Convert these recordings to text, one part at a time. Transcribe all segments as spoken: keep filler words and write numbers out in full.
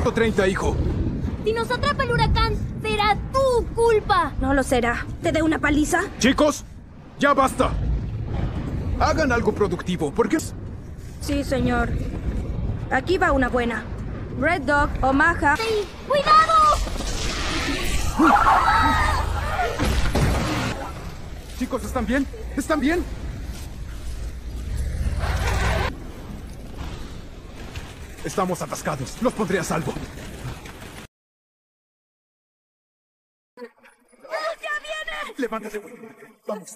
ciento treinta, hijo. Si nos atrapa el huracán, será tu culpa. No lo será. ¿Te dé una paliza? Chicos, ya basta. Hagan algo productivo, porque... Sí, señor. Aquí va una buena. Red Dog, Omaha... ¡Sí! ¡Cuidado! Chicos, ¿están bien? ¿Están bien? Estamos atascados. Los pondré a salvo. ¡Ya viene! Levántate. Vamos.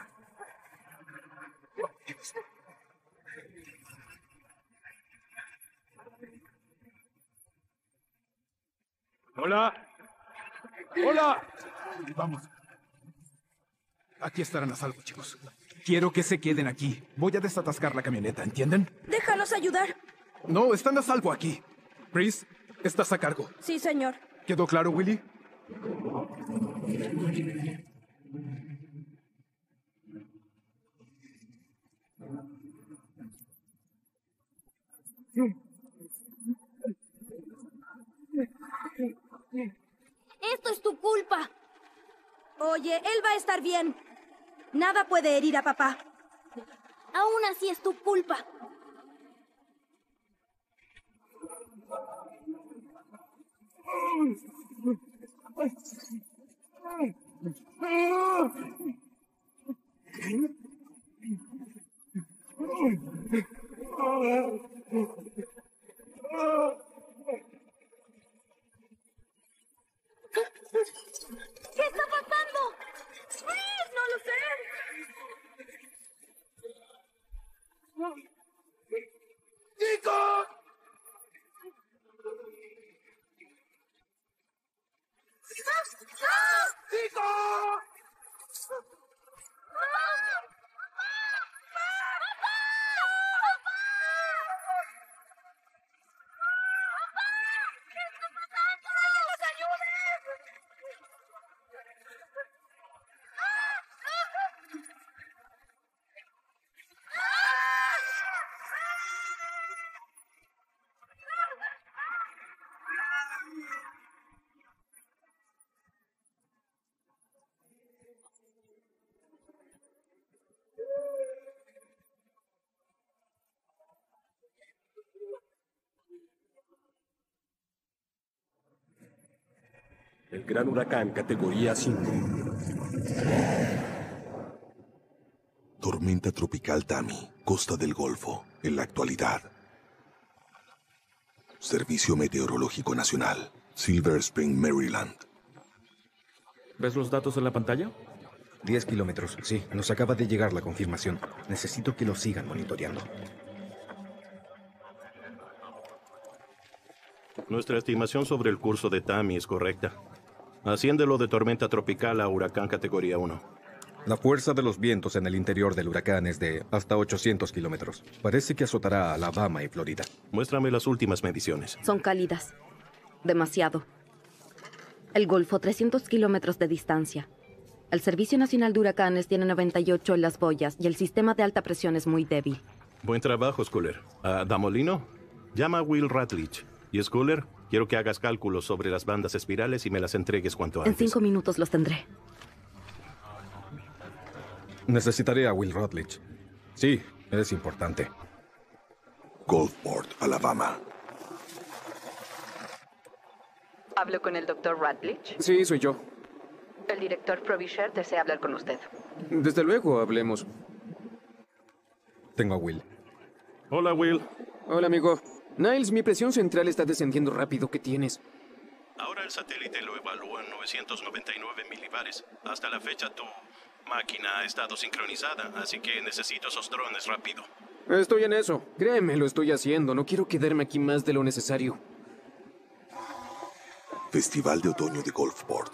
Hola. Hola. Vamos. Aquí estarán a salvo, chicos. Quiero que se queden aquí. Voy a desatascar la camioneta, ¿entienden? Déjalos ayudar. No, están a salvo aquí. Chris, estás a cargo. Sí, señor. ¿Quedó claro, Willy? Esto es tu culpa. Oye, él va a estar bien. Nada puede herir a papá. Aún así es tu culpa. ¿Qué está pasando? ¡Please! ¡No lo sé! ¡Chicos! ¡Chicos! El gran huracán categoría cinco. Tormenta tropical Tammy, costa del Golfo, en la actualidad. Servicio Meteorológico Nacional, Silver Spring, Maryland. ¿Ves los datos en la pantalla? Diez kilómetros, sí. Nos acaba de llegar la confirmación. Necesito que lo sigan monitoreando. Nuestra estimación sobre el curso de Tammy es correcta. Asciéndelo de tormenta tropical a huracán categoría uno. La fuerza de los vientos en el interior del huracán es de hasta ochocientos kilómetros. Parece que azotará a Alabama y Florida. Muéstrame las últimas mediciones. Son cálidas. Demasiado. El Golfo, trescientos kilómetros de distancia. El Servicio Nacional de Huracanes tiene noventa y ocho en las boyas y el sistema de alta presión es muy débil. Buen trabajo, Schuller. ¿A Damolino? Llama a Will Ratledge. Y Schuller, quiero que hagas cálculos sobre las bandas espirales y me las entregues cuanto antes. En cinco minutos los tendré. Necesitaré a Will Rutledge. Sí, es importante. Gulfport, Alabama. ¿Hablo con el doctor Rutledge? Sí, soy yo. El director Frobisher desea hablar con usted. Desde luego, hablemos. Tengo a Will. Hola, Will. Hola, amigo. Niles, mi presión central está descendiendo rápido. ¿Qué tienes? Ahora el satélite lo evalúa en novecientos noventa y nueve milibares. Hasta la fecha tu máquina ha estado sincronizada, así que necesito esos drones rápido. Estoy en eso. Créeme, lo estoy haciendo. No quiero quedarme aquí más de lo necesario. Festival de Otoño de Gulfport.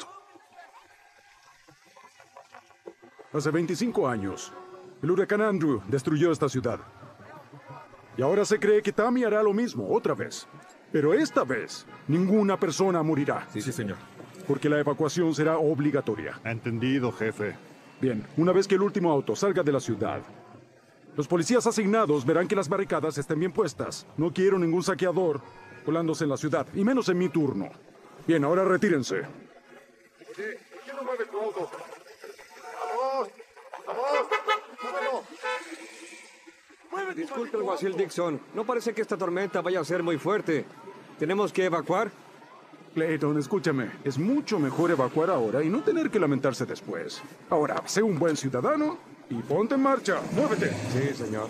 Hace veinticinco años, el huracán Andrew destruyó esta ciudad. Y ahora se cree que Tammy hará lo mismo otra vez. Pero esta vez, ninguna persona morirá. Sí, sí, señor. Porque la evacuación será obligatoria. Entendido, jefe. Bien, una vez que el último auto salga de la ciudad, los policías asignados verán que las barricadas estén bien puestas. No quiero ningún saqueador colándose en la ciudad, y menos en mi turno. Bien, ahora retírense. Oye, ¿por qué no mueves tu auto? ¡Vamos! ¡Vamos! ¡Muévelo! Disculpe, alguacil Dixon. No parece que esta tormenta vaya a ser muy fuerte. ¿Tenemos que evacuar? Clayton, escúchame. Es mucho mejor evacuar ahora y no tener que lamentarse después. Ahora, sé un buen ciudadano y ponte en marcha. ¡Muévete! Sí, señor.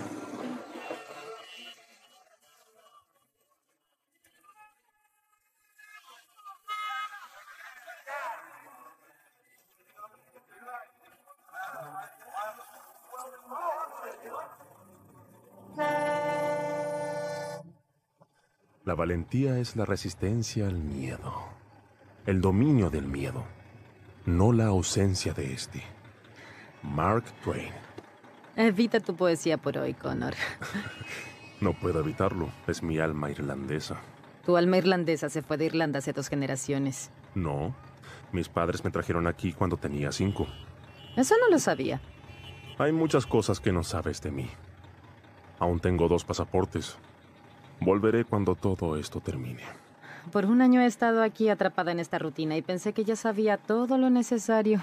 La valentía es la resistencia al miedo, el dominio del miedo, no la ausencia de este. Mark Twain. Evita tu poesía por hoy, Connor. No puedo evitarlo, es mi alma irlandesa. Tu alma irlandesa se fue de Irlanda hace dos generaciones. No, mis padres me trajeron aquí cuando tenía cinco. Eso no lo sabía. Hay muchas cosas que no sabes de mí. Aún tengo dos pasaportes. Volveré cuando todo esto termine. Por un año he estado aquí atrapada en esta rutina y pensé que ya sabía todo lo necesario.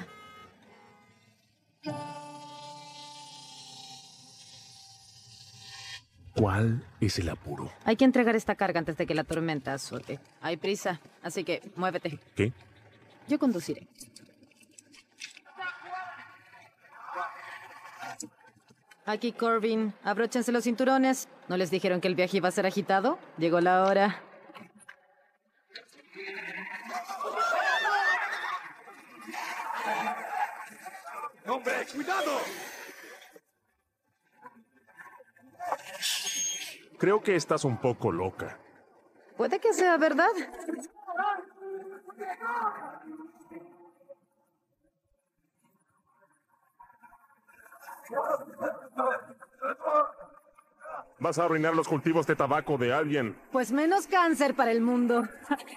¿Cuál es el apuro? Hay que entregar esta carga antes de que la tormenta azote. Hay prisa, así que muévete. ¿Qué? Yo conduciré. Aquí, Corbin. Abróchense los cinturones. ¿No les dijeron que el viaje iba a ser agitado? Llegó la hora. ¡Hombre, cuidado! Creo que estás un poco loca. Puede que sea verdad. Vas a arruinar los cultivos de tabaco de alguien. Pues menos cáncer para el mundo.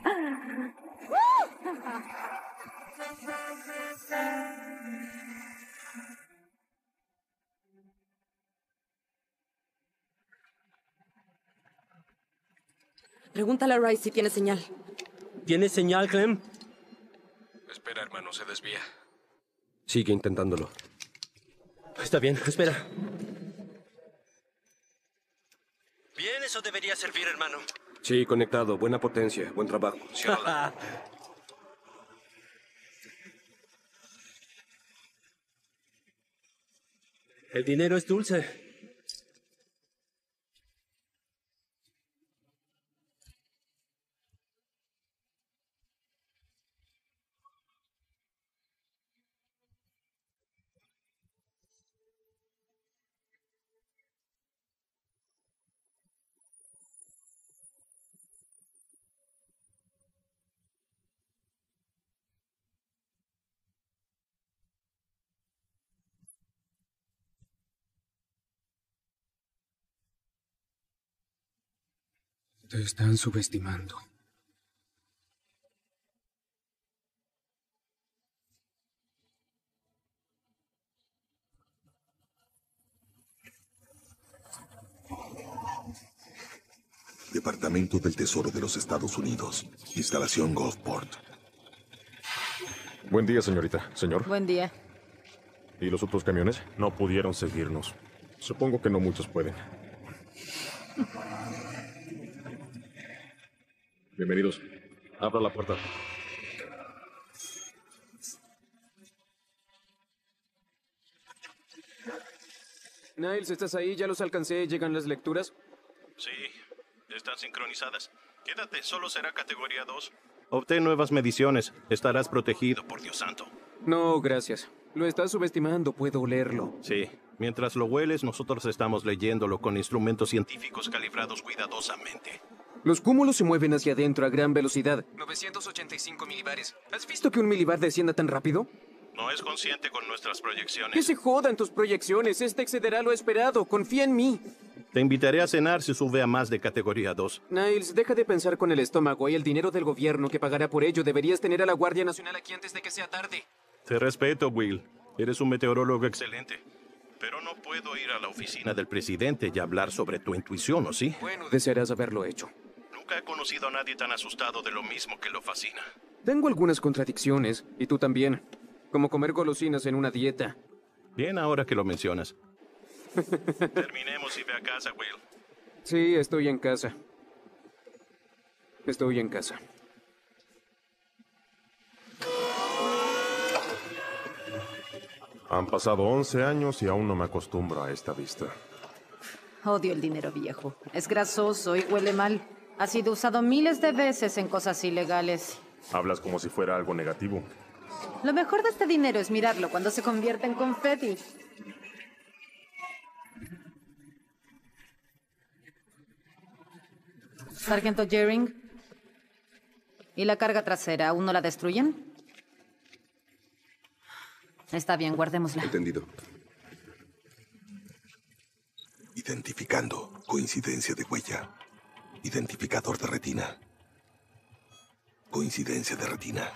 Pregúntale a Rice si tiene señal. ¿Tiene señal, Clem? Espera, hermano, se desvía. Sigue intentándolo. Está bien, espera. Bien, eso debería servir, hermano. Sí, conectado. Buena potencia. Buen trabajo. El dinero es dulce. Te están subestimando. Departamento del Tesoro de los Estados Unidos. Instalación Gulfport. Buen día, señorita. Señor. Buen día. ¿Y los otros camiones? No pudieron seguirnos. Supongo que no muchos pueden. Bienvenidos. Abra la puerta. Niles, ¿estás ahí? Ya los alcancé. ¿Llegan las lecturas? Sí, están sincronizadas. Quédate, solo será categoría dos. Obtén nuevas mediciones. Estarás protegido, por Dios santo. No, gracias. Lo estás subestimando, puedo olerlo. Sí, mientras lo hueles, nosotros estamos leyéndolo con instrumentos científicos calibrados cuidadosamente. Los cúmulos se mueven hacia adentro a gran velocidad. novecientos ochenta y cinco milibares. ¿Has visto que un milibar descienda tan rápido? No es consciente con nuestras proyecciones. Que se jodan tus proyecciones. Este excederá lo esperado. Confía en mí. Te invitaré a cenar si sube a más de categoría dos. Niles, deja de pensar con el estómago y el dinero del gobierno que pagará por ello. Deberías tener a la Guardia Nacional aquí antes de que sea tarde. Te respeto, Will. Eres un meteorólogo excelente. Pero no puedo ir a la oficina del presidente y hablar sobre tu intuición, ¿o sí? Bueno, desearás haberlo hecho. Nunca he conocido a nadie tan asustado de lo mismo que lo fascina. Tengo algunas contradicciones, y tú también. Como comer golosinas en una dieta. Bien ahora que lo mencionas. Terminemos y ve a casa, Will. Sí, estoy en casa. Estoy en casa. Han pasado once años y aún no me acostumbro a esta vista. Odio el dinero viejo. Es grasoso y huele mal. Ha sido usado miles de veces en cosas ilegales. Hablas como si fuera algo negativo. Lo mejor de este dinero es mirarlo cuando se convierte en confeti. Sargento Jering. ¿Y la carga trasera? ¿Aún no la destruyen? Está bien, guardémosla. Entendido. Identificando. Coincidencia de huella. Identificador de retina. Coincidencia de retina.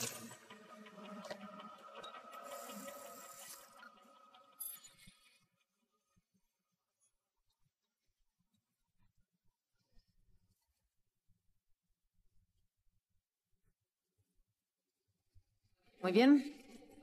Muy bien.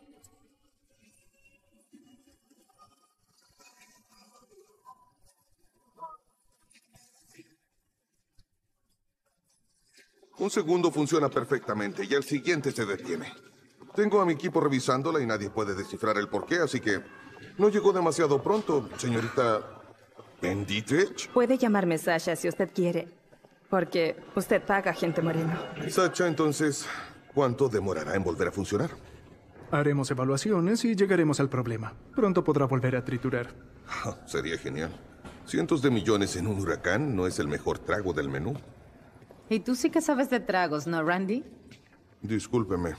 Un segundo funciona perfectamente y el siguiente se detiene. Tengo a mi equipo revisándola y nadie puede descifrar el porqué, así que no llegó demasiado pronto, señorita Benditich. Puede llamarme Sasha si usted quiere, porque usted paga, agente Moreno. Sacha, entonces, ¿cuánto demorará en volver a funcionar? Haremos evaluaciones y llegaremos al problema. Pronto podrá volver a triturar. Sería genial. Cientos de millones en un huracán no es el mejor trago del menú. Y tú sí que sabes de tragos, ¿no, Randy? Discúlpeme.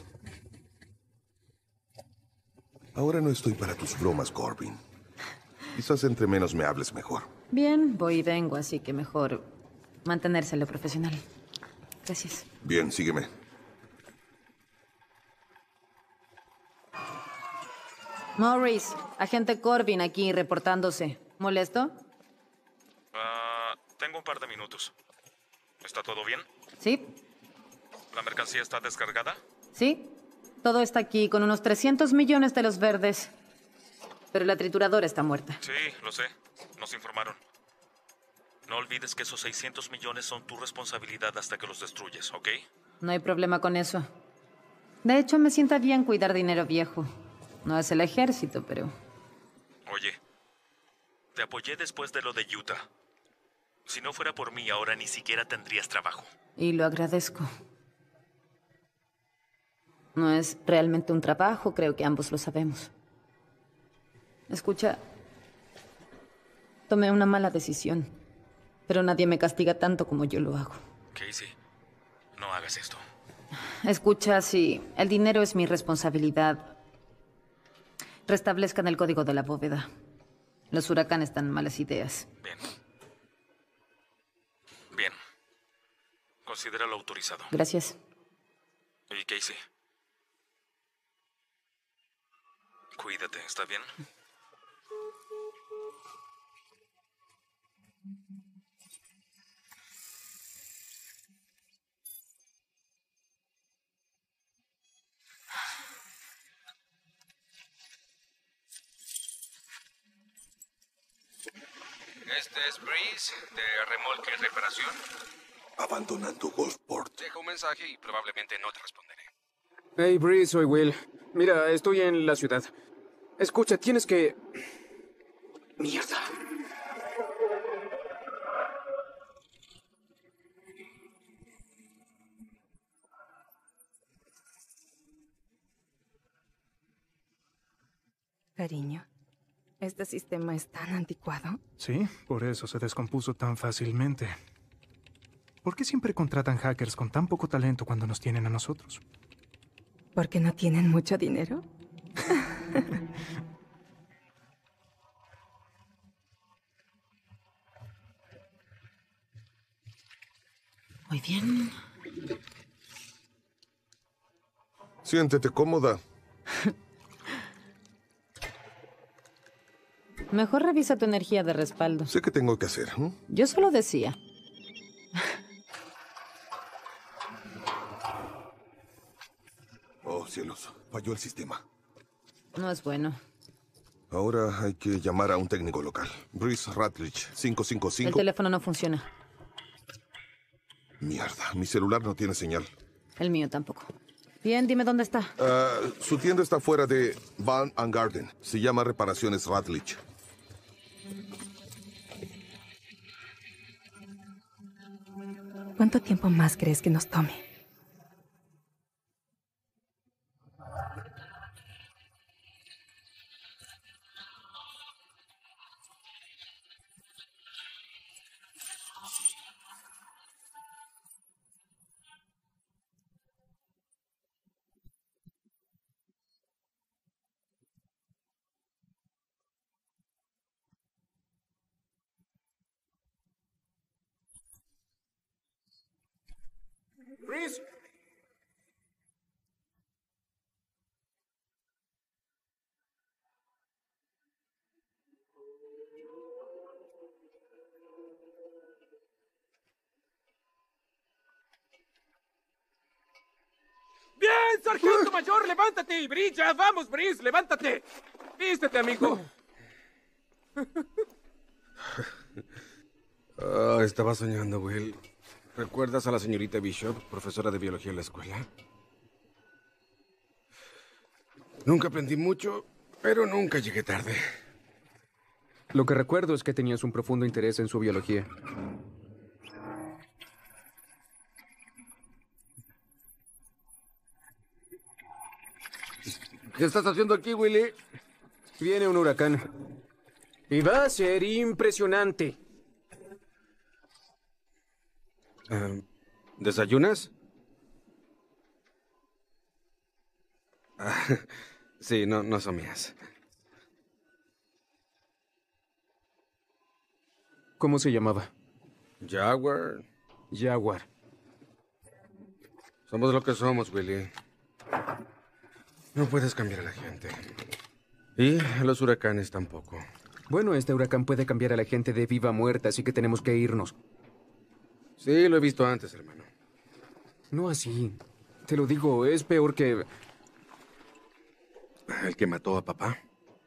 Ahora no estoy para tus bromas, Corbin. Quizás entre menos me hables mejor. Bien, voy y vengo, así que mejor mantenerse en lo profesional. Gracias. Bien, sígueme. Morris, agente Corbin aquí reportándose. ¿Molesto? Ah, tengo un par de minutos. ¿Está todo bien? Sí. ¿La mercancía está descargada? Sí. Todo está aquí con unos trescientos millones de los verdes. Pero la trituradora está muerta. Sí, lo sé. Nos informaron. No olvides que esos seiscientos millones son tu responsabilidad hasta que los destruyes, ¿ok? No hay problema con eso. De hecho, me sienta bien cuidar dinero viejo. No es el ejército, pero... Oye, te apoyé después de lo de Utah. Si no fuera por mí, ahora ni siquiera tendrías trabajo. Y lo agradezco. No es realmente un trabajo, creo que ambos lo sabemos. Escucha, tomé una mala decisión, pero nadie me castiga tanto como yo lo hago. Casey, no hagas esto. Escucha, si el dinero es mi responsabilidad, restablezcan el código de la bóveda. Los huracanes dan malas ideas. Bien. Bien. Considéralo autorizado. Gracias. Y Casey, cuídate, ¿está bien? Este es Breeze, de Remolque y Reparación. Abandonando Gulfport. Dejo un mensaje y probablemente no te responderé. Hey, Breeze, soy Will. Mira, estoy en la ciudad. Escucha, tienes que... Mierda. Cariño, ¿este sistema es tan anticuado? Sí, por eso se descompuso tan fácilmente. ¿Por qué siempre contratan hackers con tan poco talento cuando nos tienen a nosotros? ¿Porque no tienen mucho dinero? Muy bien. Siéntete cómoda. Mejor revisa tu energía de respaldo. Sé qué tengo que hacer. ¿eh? Yo solo decía. cielos, falló el sistema. No es bueno. Ahora hay que llamar a un técnico local. Breeze Ratledge, cinco cinco El cinco. teléfono no funciona. Mierda, mi celular no tiene señal. El mío tampoco. Bien, dime dónde está. Ah, su tienda está fuera de Van and Garden. Se llama Reparaciones Ratledge. ¿Cuánto tiempo más crees que nos tome? Breeze. Bien, sargento mayor, levántate y brilla. Vamos, Breeze, levántate. Vístete, amigo. Ah, estaba soñando, Will. ¿Recuerdas a la señorita Bishop, profesora de biología en la escuela? Nunca aprendí mucho, pero nunca llegué tarde. Lo que recuerdo es que tenías un profundo interés en su biología. ¿Qué estás haciendo aquí, Willy? Viene un huracán. Y va a ser impresionante. Uh, ¿Desayunas? Ah, sí, no, no son mías. ¿Cómo se llamaba? Jaguar. Jaguar. Somos lo que somos, Willy. No puedes cambiar a la gente. Y a los huracanes tampoco. Bueno, este huracán puede cambiar a la gente de viva muerte, así que tenemos que irnos. Sí, lo he visto antes, hermano. No así. Te lo digo, es peor que... ¿El que mató a papá?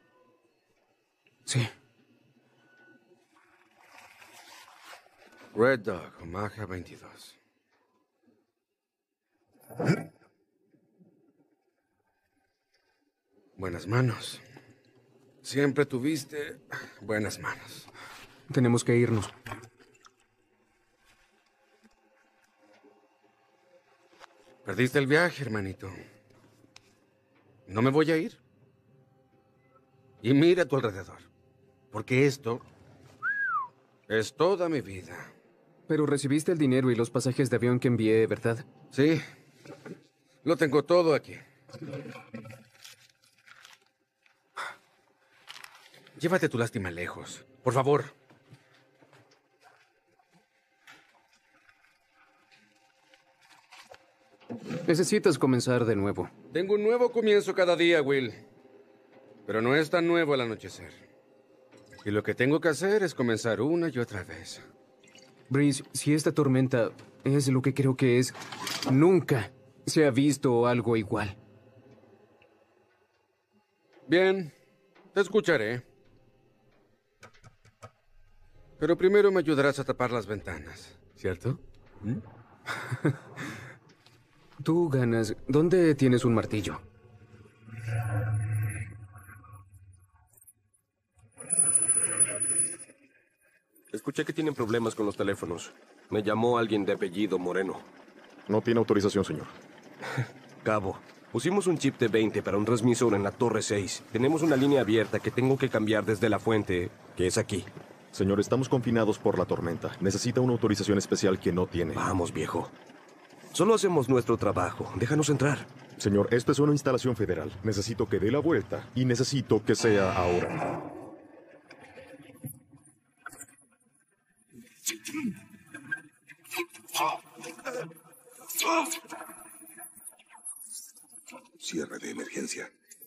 Sí. Red Dog, Omaha veintidós. Buenas manos. Siempre tuviste buenas manos. Tenemos que irnos. Perdiste el viaje, hermanito. No me voy a ir. Y mira a tu alrededor. Porque esto es toda mi vida. Pero recibiste el dinero y los pasajes de avión que envié, ¿verdad? Sí. Lo tengo todo aquí. Llévate tu lástima lejos. Por favor. Necesitas comenzar de nuevo. Tengo un nuevo comienzo cada día, Will. Pero no es tan nuevo al anochecer. Y lo que tengo que hacer es comenzar una y otra vez. Breeze, si esta tormenta es lo que creo que es, nunca se ha visto algo igual. Bien, te escucharé. Pero primero me ayudarás a tapar las ventanas, ¿cierto? ¿Mm? Tú ganas. ¿Dónde tienes un martillo? Escuché que tienen problemas con los teléfonos. Me llamó alguien de apellido Moreno. No tiene autorización, señor. Cabo, pusimos un chip de veinte para un transmisor en la torre seis. Tenemos una línea abierta que tengo que cambiar desde la fuente, que es aquí. Señor, estamos confinados por la tormenta. Necesita una autorización especial que no tiene. Vamos, viejo. Solo hacemos nuestro trabajo. Déjanos entrar. Señor, esto es una instalación federal. Necesito que dé la vuelta y necesito que sea ahora. Cierre de emergencia.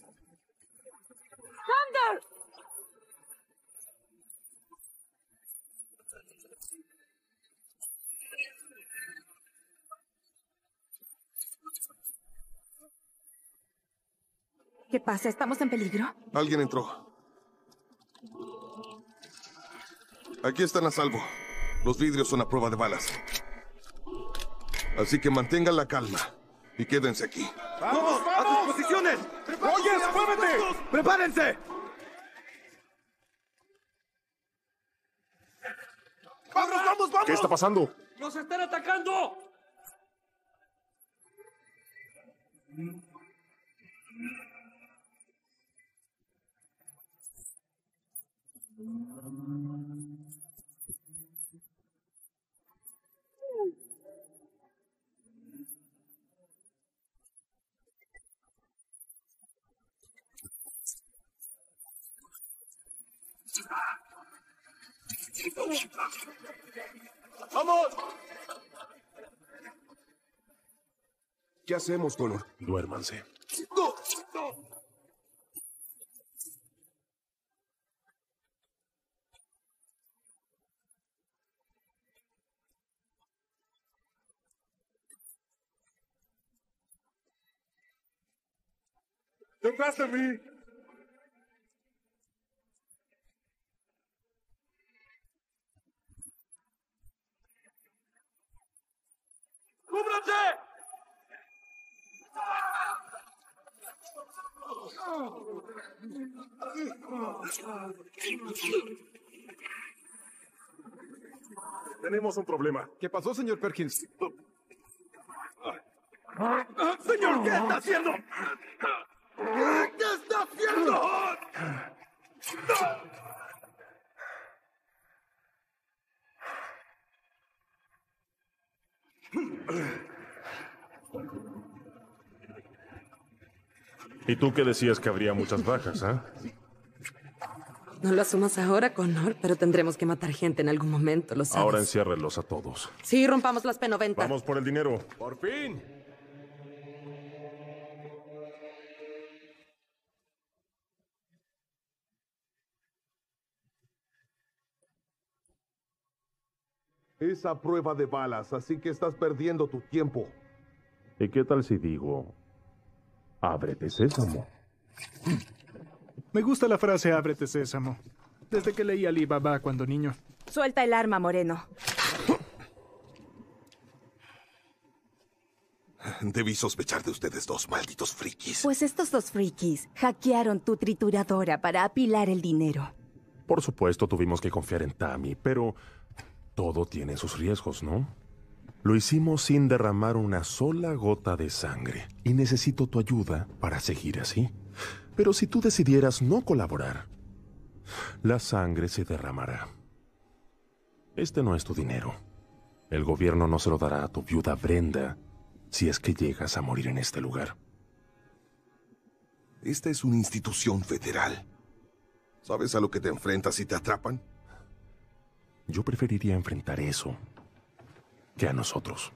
¡Thunder! ¿Qué pasa? ¿Estamos en peligro? Alguien entró. Aquí están a salvo. Los vidrios son a prueba de balas. Así que mantengan la calma y quédense aquí. ¡Vamos, vamos! ¡A sus posiciones! ¡Rogers, muévete! ¡Prepárense! ¡Vamos, vamos, vamos! ¿Qué está pasando? ¡Nos están atacando! ¡Vamos! ¿Qué hacemos, Connor? Duérmanse. ¡No! ¡No! ¡Detrás de mí! ¡Cúbranse! Tenemos un problema. ¿Qué pasó, señor Perkins? ¡Señor, qué está haciendo! ¿Qué está haciendo? ¿Y tú qué decías que habría muchas bajas, ah? No lo asumas ahora, Connor, pero tendremos que matar gente en algún momento, lo sabes. Ahora enciérrenlos a todos. Sí, rompamos las P noventa. Vamos por el dinero. ¡Por fin! Es a prueba de balas, así que estás perdiendo tu tiempo. ¿Y qué tal si digo, ábrete, sésamo? Me gusta la frase ábrete, sésamo. Desde que leí Ali Baba cuando niño. Suelta el arma, Moreno. Debí sospechar de ustedes dos, malditos frikis. Pues estos dos frikis hackearon tu trituradora para apilar el dinero. Por supuesto, tuvimos que confiar en Tammy, pero todo tiene sus riesgos, ¿no? Lo hicimos sin derramar una sola gota de sangre, y necesito tu ayuda para seguir así. Pero si tú decidieras no colaborar, la sangre se derramará. Este no es tu dinero. El gobierno no se lo dará a tu viuda Brenda si es que llegas a morir en este lugar. Esta es una institución federal. ¿Sabes a lo que te enfrentas si te atrapan? Yo preferiría enfrentar eso que a nosotros.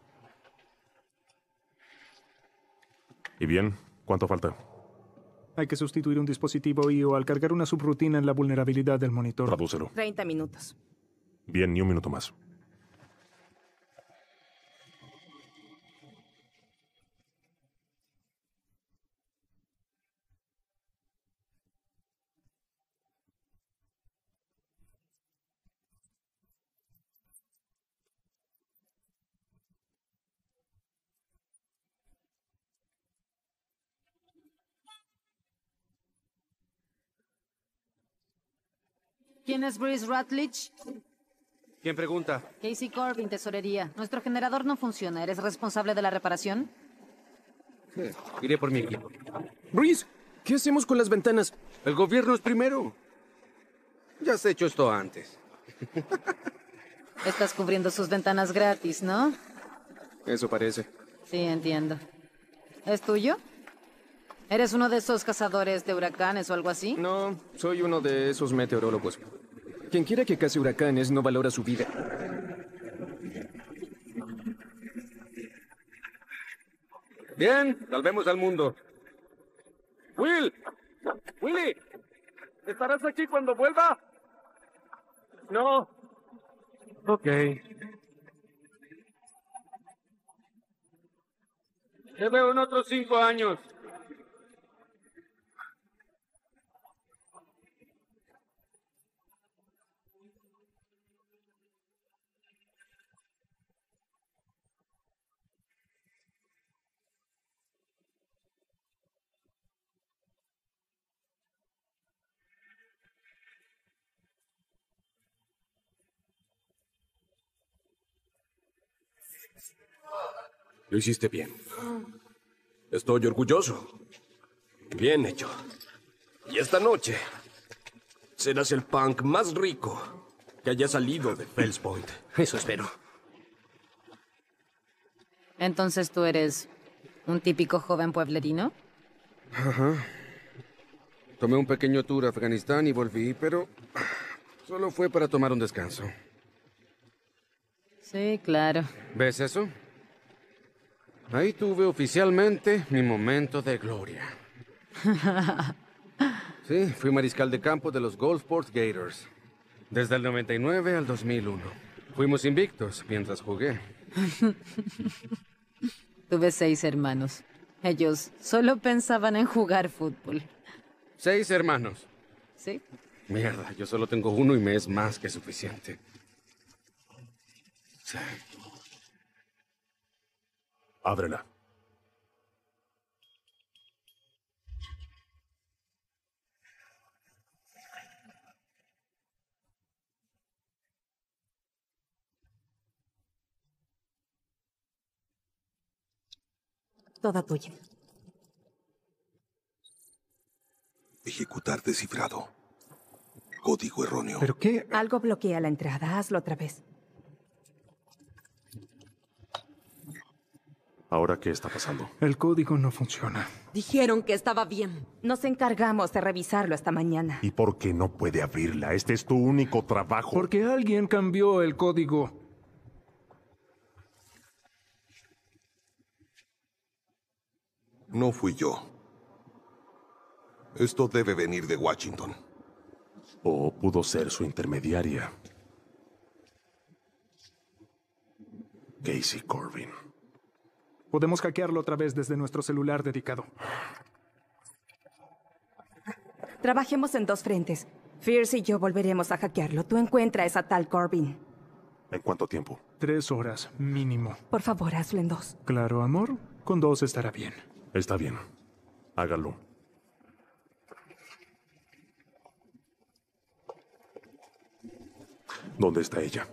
¿Y bien? ¿Cuánto falta? Hay que sustituir un dispositivo I O al cargar una subrutina en la vulnerabilidad del monitor. Tradúcelo. treinta minutos. Bien, ni un minuto más. ¿Quién es Bruce Rutledge? ¿Quién pregunta? Casey Corbin, tesorería. Nuestro generador no funciona. ¿Eres responsable de la reparación? Iré por mi equipo. Breeze, ¿qué hacemos con las ventanas? El gobierno es primero. Ya has hecho esto antes. Estás cubriendo sus ventanas gratis, ¿no? Eso parece. Sí, entiendo. ¿Es tuyo? ¿Eres uno de esos cazadores de huracanes o algo así? No, soy uno de esos meteorólogos. Quien quiera que case huracanes no valora su vida. Bien, salvemos al mundo. Will, Willy, ¿estarás aquí cuando vuelva? No. Ok. Te veo en otros cinco años. Lo hiciste bien. Estoy orgulloso. Bien hecho. Y esta noche serás el punk más rico que haya salido de Fells Point. Eso espero. Entonces tú eres un típico joven pueblerino. Ajá. Tomé un pequeño tour a Afganistán y volví, pero solo fue para tomar un descanso. Sí, claro. ¿Ves eso? Ahí tuve oficialmente mi momento de gloria. Sí, fui mariscal de campo de los Gulfport Gators. Desde el noventa y nueve al dos mil uno. Fuimos invictos mientras jugué. Tuve seis hermanos. Ellos solo pensaban en jugar fútbol. Seis hermanos. Sí. Mierda, yo solo tengo uno y me es más que suficiente. Sí. Ábrela. Toda tuya. Ejecutar descifrado. Código erróneo. ¿Pero qué? Algo bloquea la entrada. Hazlo otra vez. ¿Ahora qué está pasando? El código no funciona. Dijeron que estaba bien. Nos encargamos de revisarlo esta mañana. ¿Y por qué no puede abrirla? Este es tu único trabajo. Porque alguien cambió el código. No fui yo. Esto debe venir de Washington. O pudo ser su intermediaria. Casey Corbin. Podemos hackearlo otra vez desde nuestro celular dedicado. Trabajemos en dos frentes. Fierce y yo volveremos a hackearlo. Tú encuentra a esa tal Corbin. ¿En cuánto tiempo? Tres horas, mínimo. Por favor, hazlo en dos. Claro, amor. Con dos estará bien. Está bien. Hágalo. ¿Dónde está ella?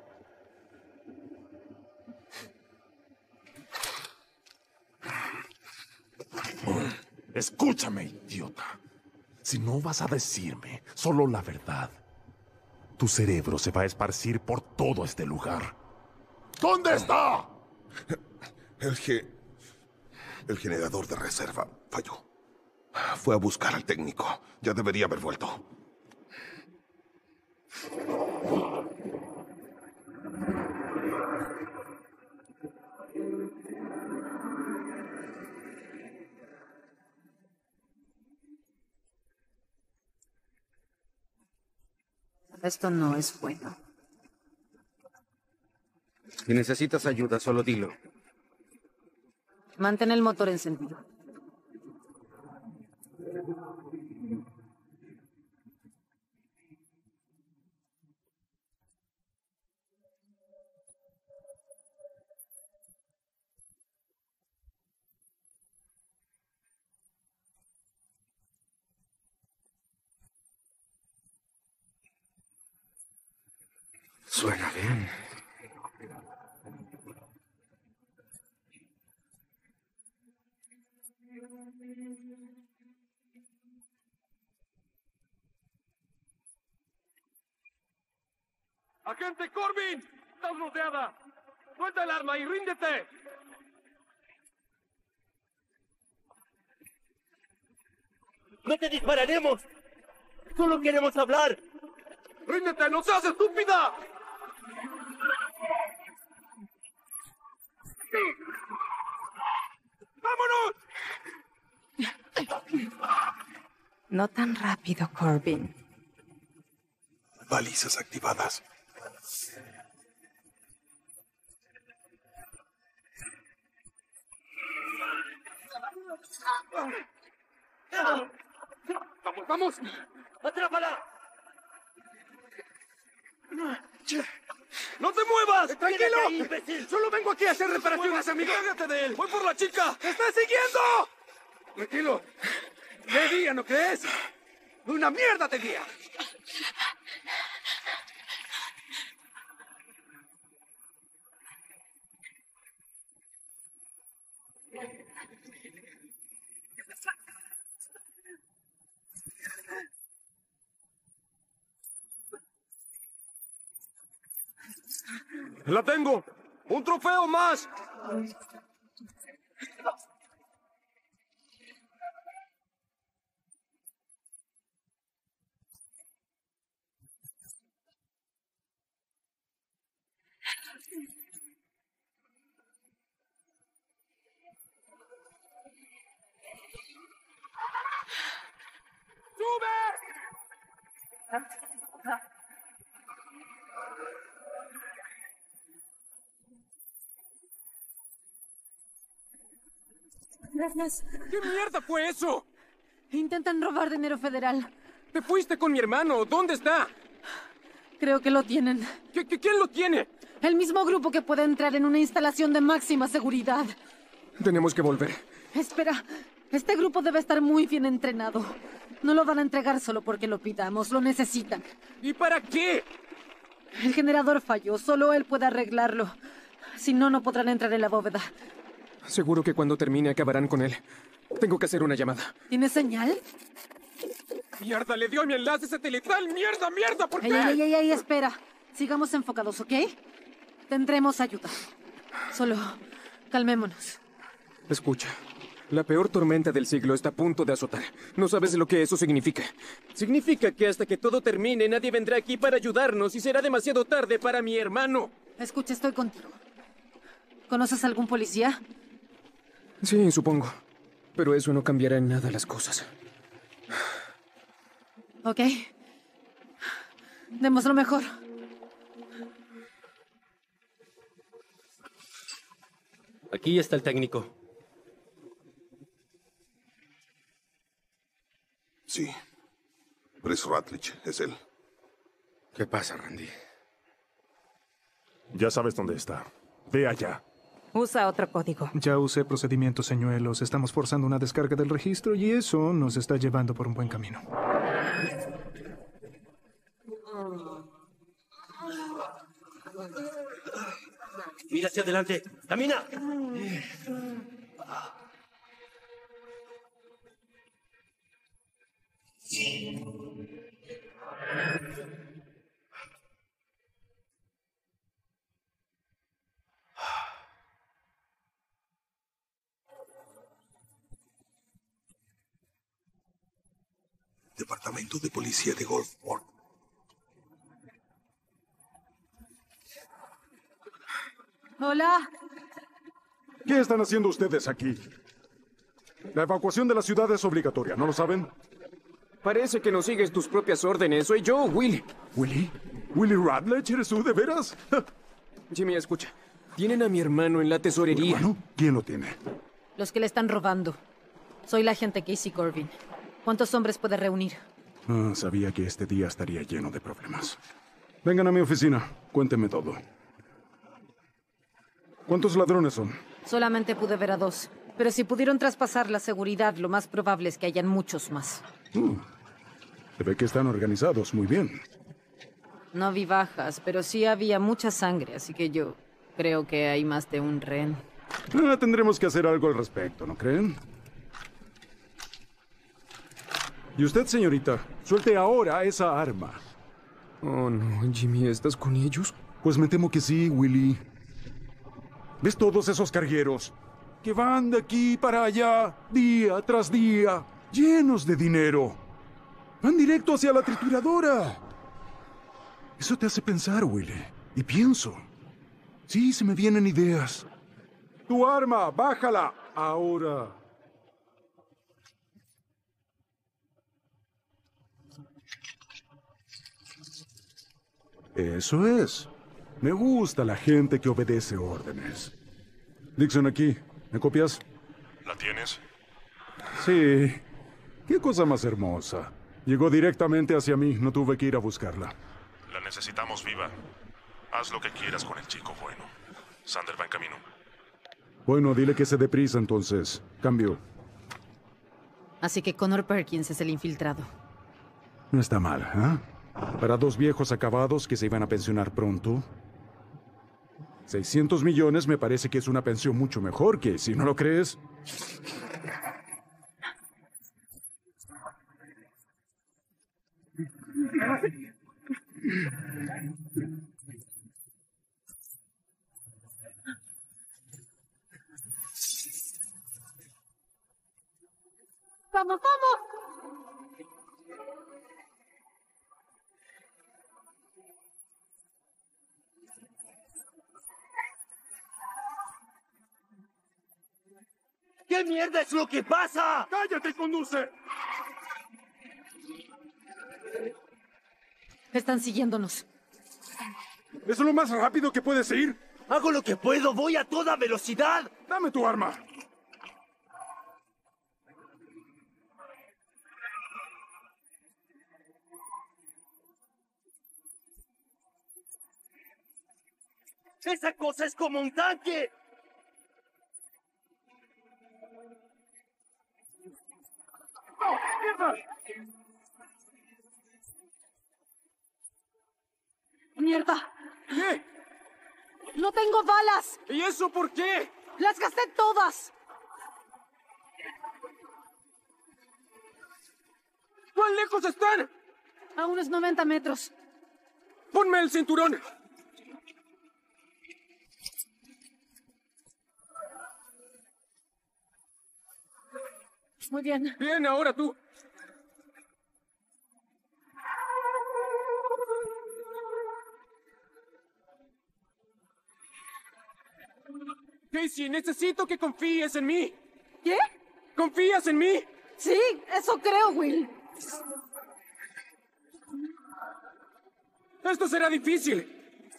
Escúchame, idiota. Si no vas a decirme solo la verdad, tu cerebro se va a esparcir por todo este lugar. ¿Dónde está? El ge... El generador de reserva falló. Fue a buscar al técnico. Ya debería haber vuelto. Esto no es bueno. Si necesitas ayuda, solo dilo. Mantén el motor encendido. Suena bien. ¡Agente Corbin! ¡Estás rodeada! ¡Suelta el arma y ríndete! ¡No te dispararemos! ¡Solo queremos hablar! ¡Ríndete! ¡No seas estúpida! ¡Vámonos! No tan rápido, Corbin. Balizas activadas. ¡Vamos, vamos! ¡Atrápala! ¡No te muevas! ¡Tranquilo! Ahí, imbécil! ¡Solo vengo aquí a hacer reparaciones, amigo! ¡Cállate de él! ¡Voy por la chica! ¡Te está siguiendo! Tranquilo. ¡Qué día, no crees! ¡Una mierda de día! ¡La tengo! ¡Un trofeo más! Gracias. ¿Qué mierda fue eso? Intentan robar dinero federal. Te fuiste con mi hermano. ¿Dónde está? Creo que lo tienen. ¿Qué, qué, quién lo tiene? El mismo grupo que puede entrar en una instalación de máxima seguridad. Tenemos que volver. Espera. Este grupo debe estar muy bien entrenado. No lo van a entregar solo porque lo pidamos. Lo necesitan. ¿Y para qué? El generador falló. Solo él puede arreglarlo. Si no, no podrán entrar en la bóveda. Seguro que cuando termine acabarán con él. Tengo que hacer una llamada. ¿Tienes señal? ¡Mierda! ¡Le dio mi enlace satelital! ¡Mierda, mierda! ¿Por qué? Ey, ey, ey, ey, espera. Sigamos enfocados, ¿ok? Tendremos ayuda. Solo calmémonos. Escucha. La peor tormenta del siglo está a punto de azotar. No sabes lo que eso significa. Significa que hasta que todo termine, nadie vendrá aquí para ayudarnos y será demasiado tarde para mi hermano. Escucha, estoy contigo. ¿Conoces a algún policía? Sí, supongo. Pero eso no cambiará en nada las cosas. Ok. Demos lo mejor. Aquí está el técnico. Sí. Chris Rutledge, es él. ¿Qué pasa, Randy? Ya sabes dónde está. Ve allá. Usa otro código. Ya usé procedimientos señuelos. Estamos forzando una descarga del registro y eso nos está llevando por un buen camino. Mira hacia adelante. ¡Camina! Departamento de Policía de Gulfport. Hola. ¿Qué están haciendo ustedes aquí? La evacuación de la ciudad es obligatoria, ¿no lo saben? Parece que no sigues tus propias órdenes. Soy yo, Willy. ¿Willy? ¿Willy Rutledge? ¿Eres tú, de veras? Jimmy, escucha. Tienen a mi hermano en la tesorería. ¿Hermano? ¿Quién lo tiene? Los que le están robando. Soy la agente Casey Corbin. ¿Cuántos hombres puede reunir? Ah, sabía que este día estaría lleno de problemas. Vengan a mi oficina. Cuéntenme todo. ¿Cuántos ladrones son? Solamente pude ver a dos. Pero si pudieron traspasar la seguridad, lo más probable es que hayan muchos más. Uh, se ve que están organizados muy bien. No vi bajas, pero sí había mucha sangre, así que yo creo que hay más de un rehén. Ah, tendremos que hacer algo al respecto, ¿no creen? Y usted, señorita, suelte ahora esa arma. Oh, no, Jimmy, ¿estás con ellos? Pues me temo que sí, Willy. ¿Ves todos esos cargueros? Que van de aquí para allá, día tras día, llenos de dinero. Van directo hacia la trituradora. Eso te hace pensar, Willy. Y pienso. Sí, se me vienen ideas. Tu arma, bájala. Ahora. Eso es. Me gusta la gente que obedece órdenes. Dixon aquí. ¿Me copias? ¿La tienes? Sí. Qué cosa más hermosa. Llegó directamente hacia mí. No tuve que ir a buscarla. La necesitamos viva. Haz lo que quieras con el chico bueno. Sander va en camino. Bueno, dile que se dé prisa entonces. Cambio. Así que Connor Perkins es el infiltrado. No está mal, ¿eh? Para dos viejos acabados que se iban a pensionar pronto. seiscientos millones me parece que es una pensión mucho mejor que, si no lo crees... ¡Vamos, vamos! ¿Qué mierda es lo que pasa? ¡Cállate y conduce! Están siguiéndonos. ¿Es lo más rápido que puedes ir? Hago lo que puedo, voy a toda velocidad. Dame tu arma. ¡Esa cosa es como un tanque! ¡Oh, mierda! ¡Mierda! ¿Qué? ¡No tengo balas! ¿Y eso por qué? ¡Las gasté todas! ¿Cuán lejos están? A unos noventa metros. ¡Ponme el cinturón! Muy bien. Bien, ahora tú. Casey, necesito que confíes en mí. ¿Qué? ¿Confías en mí? Sí, eso creo, Will. Esto será difícil.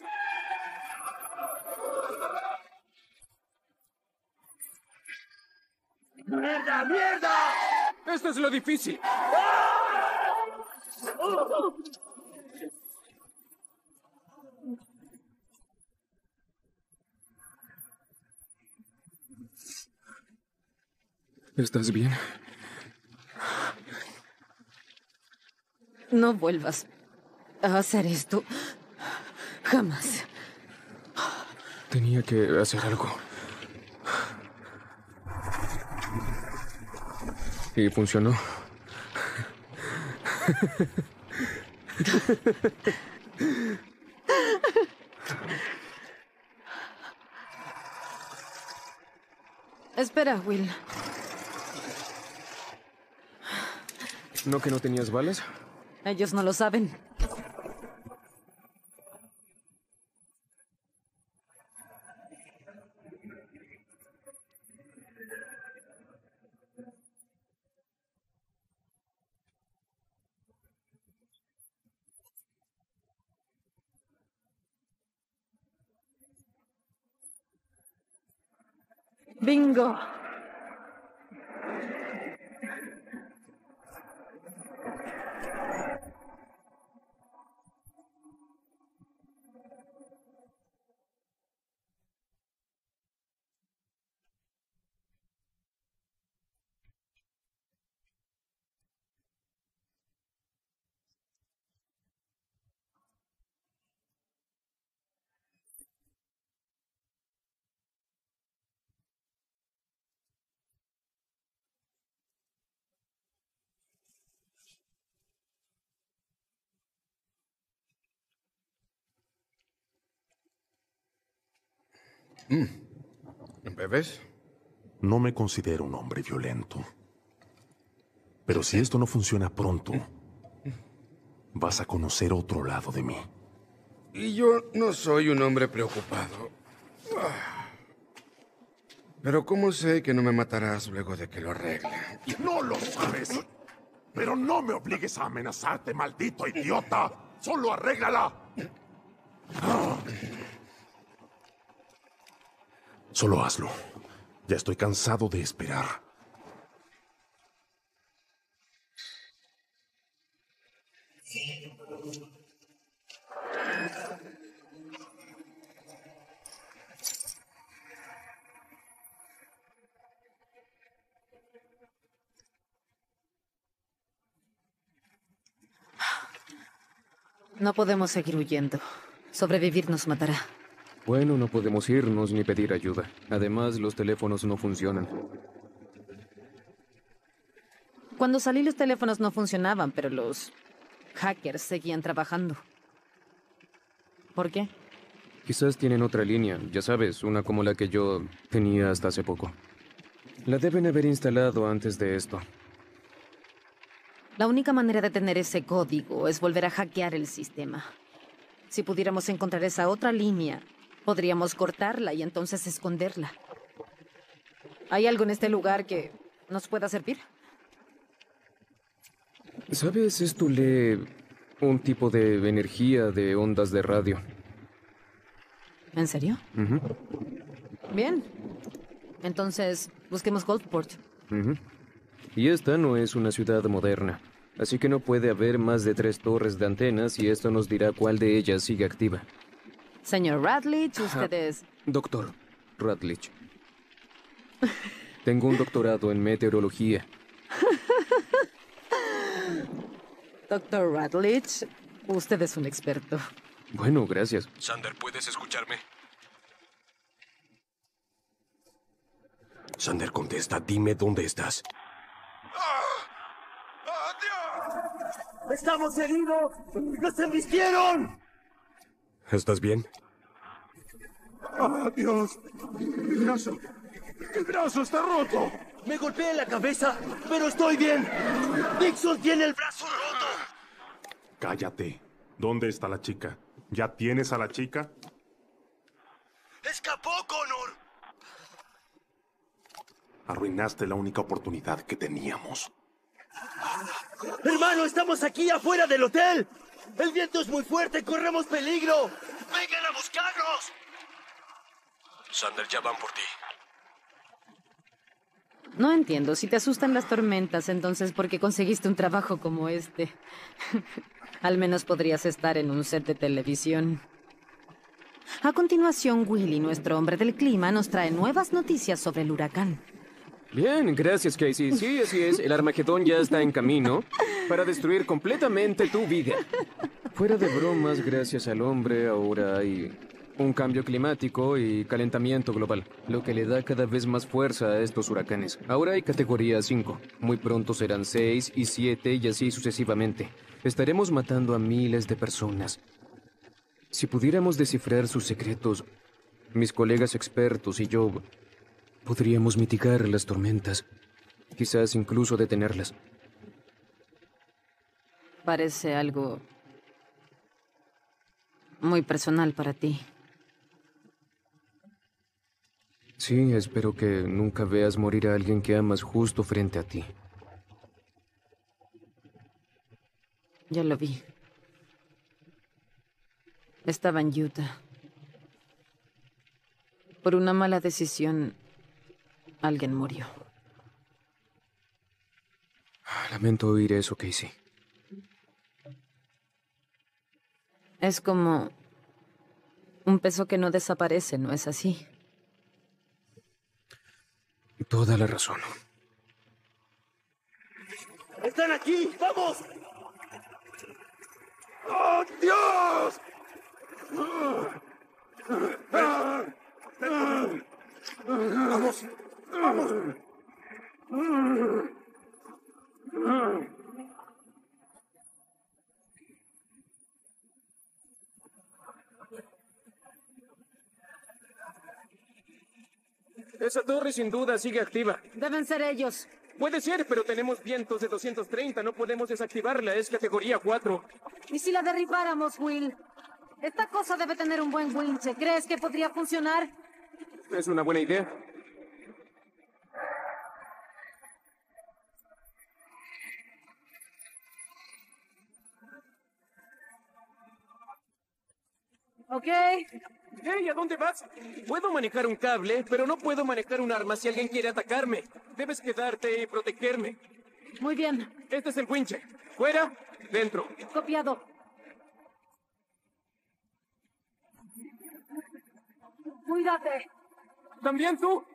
¡Mierda, mierda! Esto es lo difícil. ¿Estás bien? No vuelvas a hacer esto. Jamás. Tenía que hacer algo. Y funcionó. Espera, Will. ¿No que no tenías balas? Ellos no lo saben. Bingo. Mm. ¿Bebes? No me considero un hombre violento. Pero si esto no funciona pronto, vas a conocer otro lado de mí. Y yo no soy un hombre preocupado. Pero ¿cómo sé que no me matarás luego de que lo arregle? No lo sabes. Pero no me obligues a amenazarte, maldito idiota. Solo arréglala. Solo hazlo. Ya estoy cansado de esperar. No podemos seguir huyendo. Sobrevivir nos matará. Bueno, no podemos irnos ni pedir ayuda. Además, los teléfonos no funcionan. Cuando salí los teléfonos no funcionaban, pero los hackers seguían trabajando. ¿Por qué? Quizás tienen otra línea, ya sabes, una como la que yo tenía hasta hace poco. La deben haber instalado antes de esto. La única manera de tener ese código es volver a hackear el sistema. Si pudiéramos encontrar esa otra línea, podríamos cortarla y entonces esconderla. ¿Hay algo en este lugar que nos pueda servir? ¿Sabes? Esto lee un tipo de energía de ondas de radio. ¿En serio? Ujú, Bien. Entonces, busquemos Goldport. ujú. Y esta no es una ciudad moderna, así que no puede haber más de tres torres de antenas y esto nos dirá cuál de ellas sigue activa. Señor Radlich, usted es... Doctor Radlich. Tengo un doctorado en meteorología. Doctor Radlich, usted es un experto. Bueno, gracias. Sander, ¿puedes escucharme? Sander, contesta. Dime dónde estás. ¡Estamos heridos! ¡Nos embistieron! ¿Estás bien? ¡Ah, Dios! ¡Mi brazo! ¡Mi brazo está roto! Me golpeé en la cabeza, pero estoy bien. Dixon tiene el brazo roto. Cállate. ¿Dónde está la chica? ¿Ya tienes a la chica? ¡Escapó, Connor! Arruinaste la única oportunidad que teníamos. Hermano, estamos aquí afuera del hotel. El viento es muy fuerte, corremos peligro. ¡Vengan a buscarnos! Sander, ya van por ti. No entiendo. Si te asustan las tormentas, entonces ¿por qué conseguiste un trabajo como este? Al menos podrías estar en un set de televisión. A continuación, Willy, nuestro hombre del clima, nos trae nuevas noticias sobre el huracán. Bien, gracias, Casey. Sí, así es. El Armagedón ya está en camino para destruir completamente tu vida. Fuera de bromas, gracias al hombre, ahora hay un cambio climático y calentamiento global, lo que le da cada vez más fuerza a estos huracanes. Ahora hay categoría cinco. Muy pronto serán seis y siete y así sucesivamente. Estaremos matando a miles de personas. Si pudiéramos descifrar sus secretos, mis colegas expertos y yo podríamos mitigar las tormentas, quizás incluso detenerlas. Parece algo muy personal para ti. Sí, espero que nunca veas morir a alguien que amas justo frente a ti. Ya lo vi. Estaba en Utah. Por una mala decisión, alguien murió. Lamento oír eso, Casey. Es como un peso que no desaparece, ¿no es así? Toda la razón. ¡Están aquí! ¡Vamos! ¡Oh, Dios! ¡Vamos! ¡Vamos! Esa torre sin duda sigue activa. Deben ser ellos. Puede ser, pero tenemos vientos de doscientos treinta. No podemos desactivarla. Es categoría cuatro. ¿Y si la derribáramos, Will? Esta cosa debe tener un buen winche. ¿Crees que podría funcionar? Es una buena idea. Ok. Hey, ¿a dónde vas? Puedo manejar un cable, pero no puedo manejar un arma si alguien quiere atacarme. Debes quedarte y protegerme. Muy bien. Este es el winche. Fuera, dentro. Copiado. Cuídate. ¿También tú?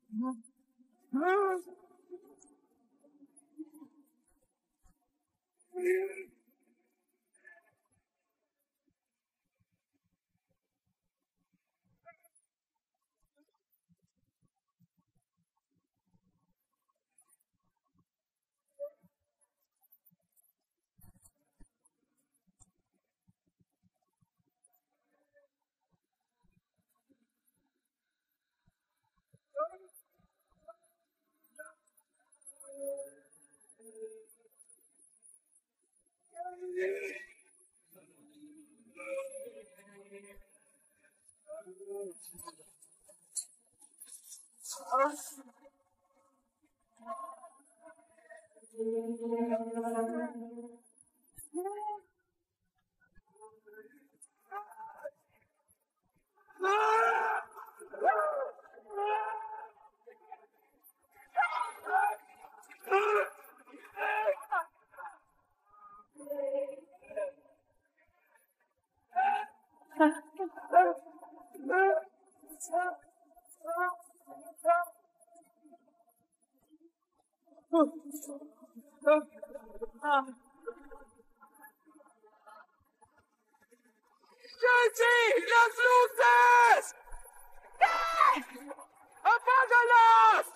¡Jesse! ¡Las luces! ¿Qué? ¡Apágalas!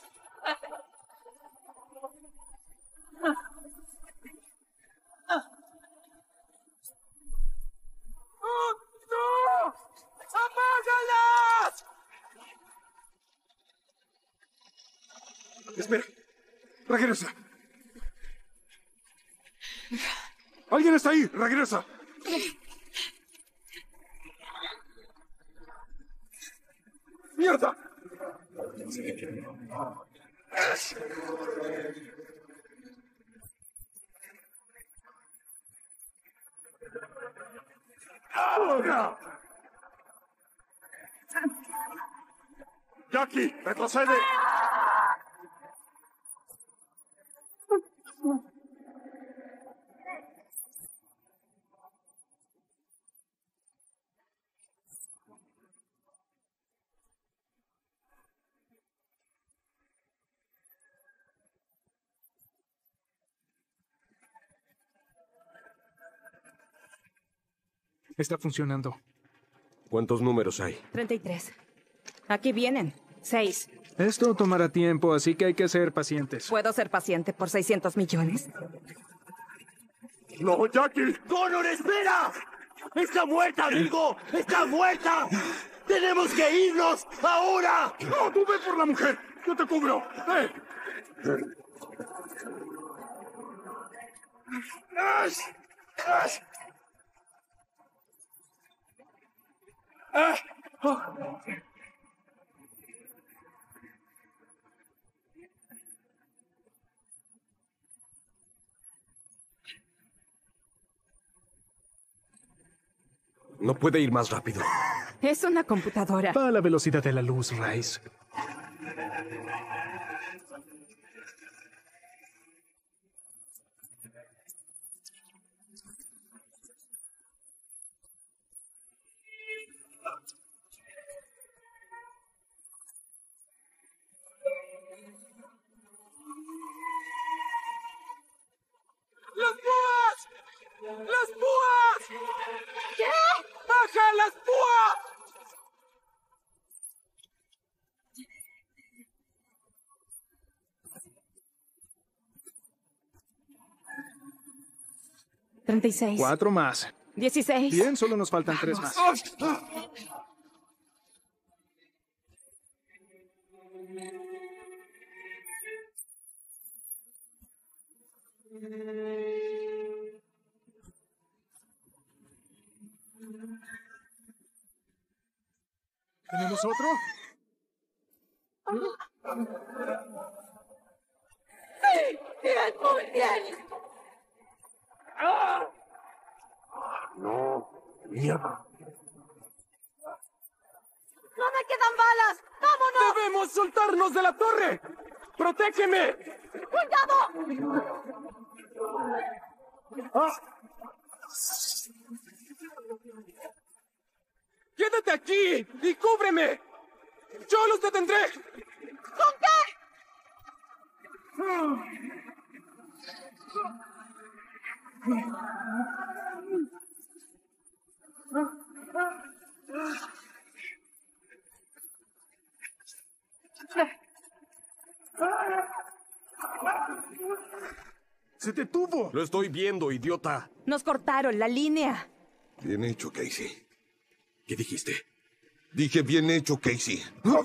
¡Oh, no! ¡Apágalas! Espera. Regresa. ¿Alguien está ahí? Regresa. ¡Mierda! ¡Ahora! ¡Jackie! ¡Retrocede! Está funcionando. ¿Cuántos números hay? treinta y tres. Aquí vienen. Seis. Esto tomará tiempo, así que hay que ser pacientes. ¿Puedo ser paciente por seiscientos millones? ¡No, Jackie! ¡Connor, espera! ¡Está muerta, amigo! ¡Está muerta! ¡Tenemos que irnos ahora! ¡No, tú ve por la mujer! ¡Yo te cubro! ¡Eh! ¡Ash! ¡Ash! ¡Ah! Oh. No puede ir más rápido. Es una computadora. Va a la velocidad de la luz, Rice. ¡Las púas! ¡Las púas! ¿Qué? ¡Baja las púas! treinta y seis. Cuatro más. dieciséis. Bien, solo nos faltan tres más. ¿Tenemos otro? Sí, bien, muy bien. No. Mierda. ¡No me quedan balas! ¡Vámonos! ¡Debemos soltarnos de la torre! ¡Protégeme! ¡Cuidado! ¡Quédate aquí y cúbreme! ¡Yo los detendré! ¿Con qué? ¡Se detuvo! Lo estoy viendo, idiota. Nos cortaron la línea. Bien hecho, Casey. ¿Qué dijiste? Dije bien hecho, Casey.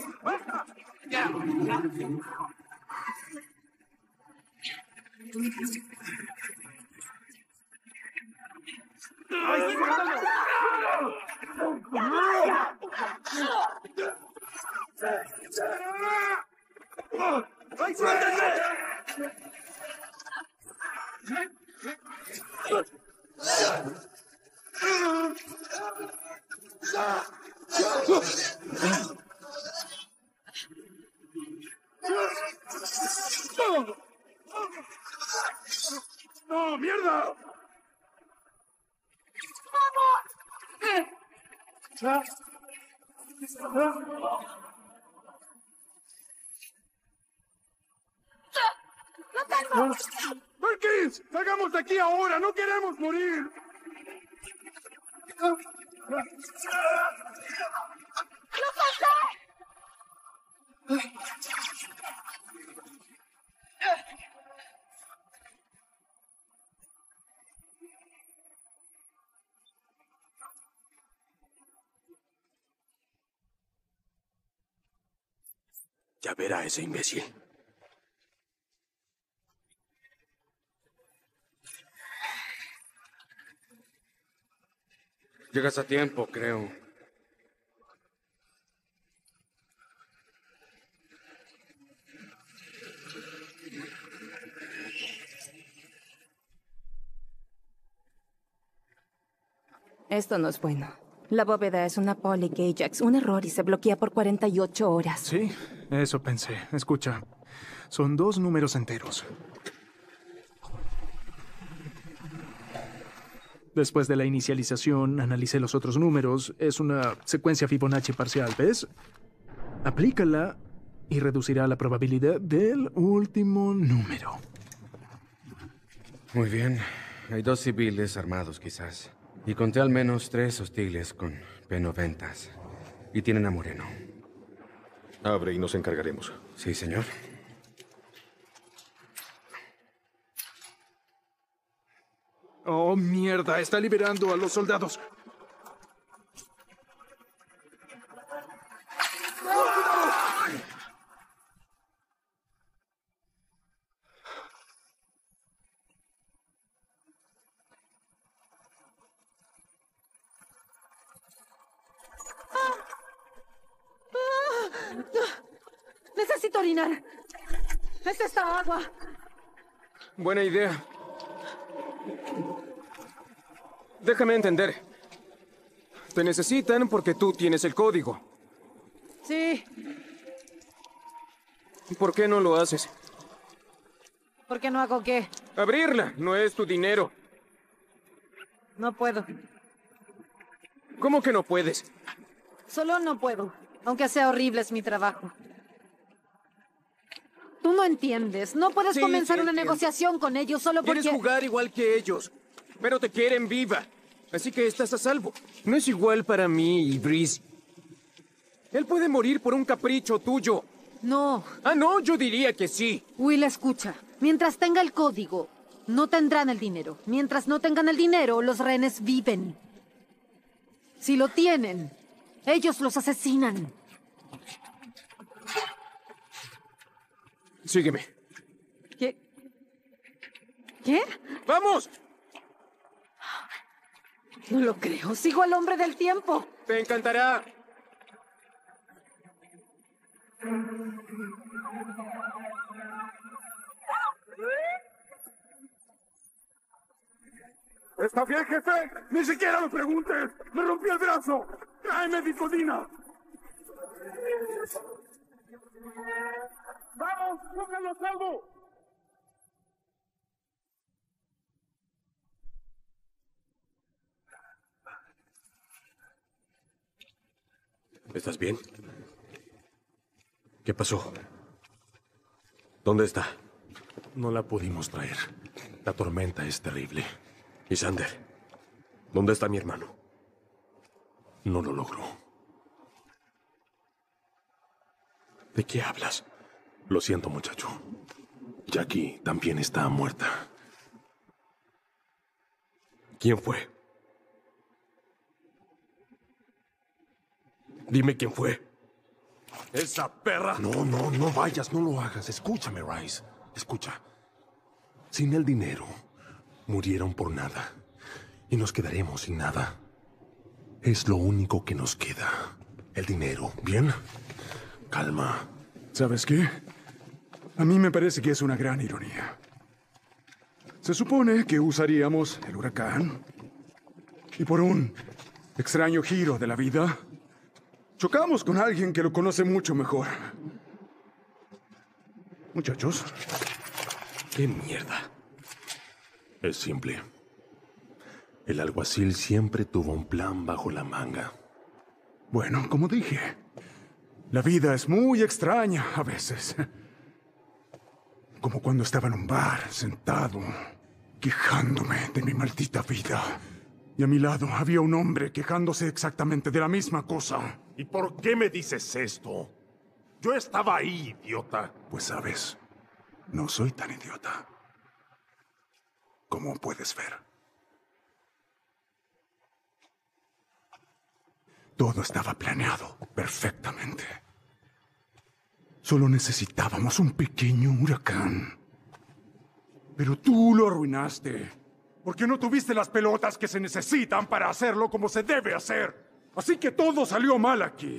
¡No, mierda! ¡Perkins! ¡Salgamos de aquí ahora! ¡No queremos morir! Ya verá ese imbécil. Llegas a tiempo, creo. Esto no es bueno. La bóveda es una Poly Ajax, un error y se bloquea por cuarenta y ocho horas. Sí, eso pensé. Escucha, son dos números enteros. Después de la inicialización, analicé los otros números. Es una secuencia Fibonacci parcial, ¿ves? Aplícala y reducirá la probabilidad del último número. Muy bien. Hay dos civiles armados, quizás. Y conté al menos tres hostiles con P noventa. Y tienen a Moreno. Abre y nos encargaremos. Sí, señor. Oh, mierda. Está liberando a los soldados. Necesito orinar. Es esta agua. Buena idea. Déjame entender. Te necesitan porque tú tienes el código. Sí. ¿Por qué no lo haces? ¿Por qué no hago qué? Abrirla. No es tu dinero. No puedo. ¿Cómo que no puedes? Solo no puedo. Aunque sea horrible, es mi trabajo. Tú no entiendes. No puedes Sí, comenzar sí una entiendo. negociación con ellos solo porque... Quieres jugar igual que ellos, pero te quieren viva. Así que estás a salvo. No es igual para mí y Breeze. Él puede morir por un capricho tuyo. No. Ah, no, yo diría que sí. Will, escucha. Mientras tenga el código, no tendrán el dinero. Mientras no tengan el dinero, los rehenes viven. Si lo tienen, ellos los asesinan. Sígueme. ¿Qué? ¿Qué? ¡Vamos! No lo creo. Sigo al hombre del tiempo. Te encantará. ¿Está bien, jefe? Ni siquiera lo preguntes. Me rompí el brazo. Tráeme Vicodina. ¡Vamos! ¡Pónganlo a salvo! ¿Estás bien? ¿Qué pasó? ¿Dónde está? No la pudimos traer. La tormenta es terrible. ¿Y Sander? ¿Dónde está mi hermano? No lo logró. ¿De qué hablas? Lo siento, muchacho. Jackie también está muerta. ¿Quién fue? Dime quién fue. ¡Esa perra! No, no, no vayas, no lo hagas. Escúchame, Rice. Escucha. Sin el dinero, murieron por nada. Y nos quedaremos sin nada. Es lo único que nos queda. El dinero, ¿bien? Calma. ¿Sabes qué? A mí me parece que es una gran ironía. Se supone que usaríamos el huracán y por un extraño giro de la vida, chocamos con alguien que lo conoce mucho mejor. Muchachos. ¿Qué mierda? Es simple. El alguacil siempre tuvo un plan bajo la manga. Bueno, como dije, la vida es muy extraña a veces. Como cuando estaba en un bar, sentado, quejándome de mi maldita vida. Y a mi lado había un hombre quejándose exactamente de la misma cosa. ¿Y por qué me dices esto? Yo estaba ahí, idiota. Pues sabes, no soy tan idiota. Como puedes ver. Todo estaba planeado perfectamente. Solo necesitábamos un pequeño huracán. Pero tú lo arruinaste. Porque no tuviste las pelotas que se necesitan para hacerlo como se debe hacer. Así que todo salió mal aquí.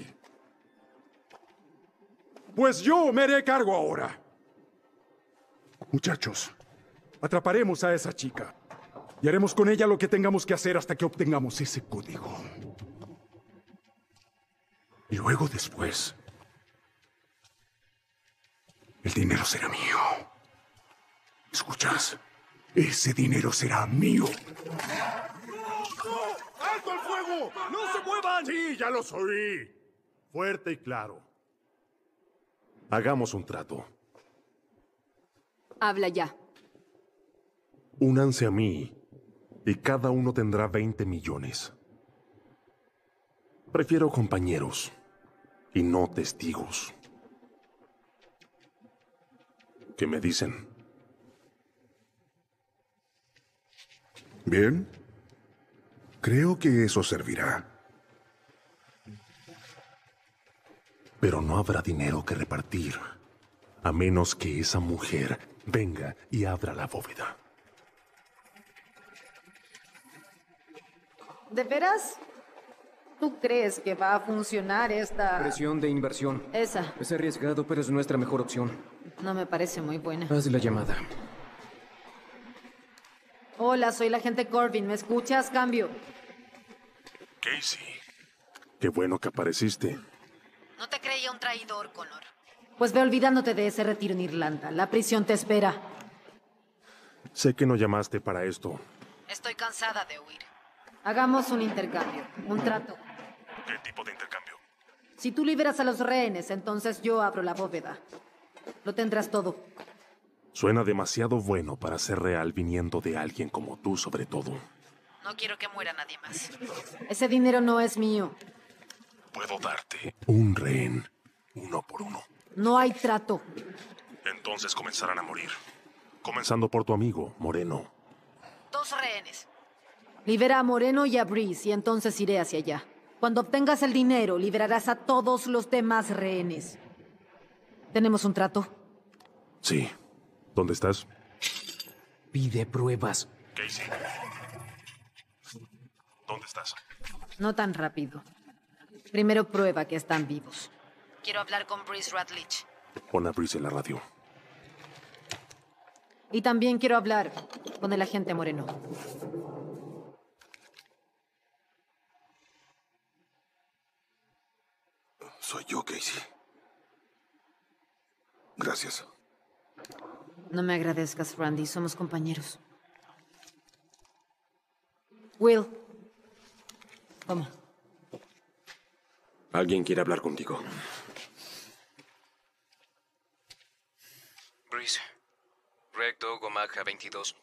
Pues yo me haré cargo ahora. Muchachos, atraparemos a esa chica. Y haremos con ella lo que tengamos que hacer hasta que obtengamos ese código. Y luego después, el dinero será mío. ¿Escuchas? Ese dinero será mío. ¡Alto el fuego! ¡No se muevan! Sí, ya los oí. Fuerte y claro. Hagamos un trato. Habla ya. Únanse a mí y cada uno tendrá veinte millones. Prefiero compañeros y no testigos. ¿Qué me dicen? Bien. Creo que eso servirá. Pero no habrá dinero que repartir, a menos que esa mujer venga y abra la bóveda. ¿De veras? ¿Tú crees que va a funcionar esta...? Presión de inversión. Esa. Es arriesgado, pero es nuestra mejor opción. No me parece muy buena. Haz la llamada. Hola, soy la agente Corbin. ¿Me escuchas? Cambio. Casey. Qué bueno que apareciste. No te creía un traidor, Connor. Pues ve olvidándote de ese retiro en Irlanda. La prisión te espera. Sé que no llamaste para esto. Estoy cansada de huir. Hagamos un intercambio, un trato. ¿Qué tipo de intercambio? Si tú liberas a los rehenes, entonces yo abro la bóveda. Lo tendrás todo. Suena demasiado bueno para ser real viniendo de alguien como tú, sobre todo. No quiero que muera nadie más. Ese dinero no es mío. Puedo darte un rehén, uno por uno. No hay trato. Entonces comenzarán a morir. Comenzando por tu amigo, Moreno. Dos rehenes. Libera a Moreno y a Breeze y entonces iré hacia allá. Cuando obtengas el dinero, liberarás a todos los demás rehenes. ¿Tenemos un trato? Sí. ¿Dónde estás? Pide pruebas. Casey. ¿Dónde estás? No tan rápido. Primero prueba que están vivos. Quiero hablar con Breeze Radlich. Pon a Breeze en la radio. Y también quiero hablar con el agente Moreno. Soy yo, Casey. Gracias. No me agradezcas, Randy. Somos compañeros. Will. ¿Cómo? Alguien quiere hablar contigo. Breeze. Recto, Gomaja veintidós.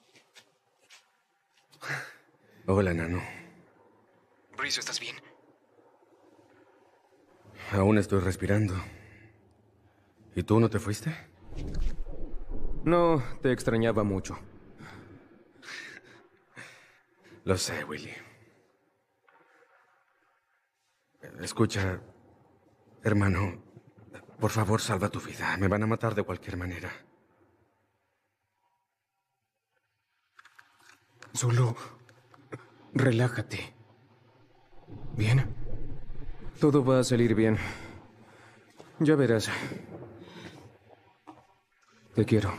Hola, Nano. Breeze, ¿estás bien? Aún estoy respirando. ¿Y tú no te fuiste? No, te extrañaba mucho. Lo sé, Willy. Escucha, hermano, por favor, salva tu vida. Me van a matar de cualquier manera. Solo relájate. ¿Bien? Todo va a salir bien. Ya verás. Te quiero.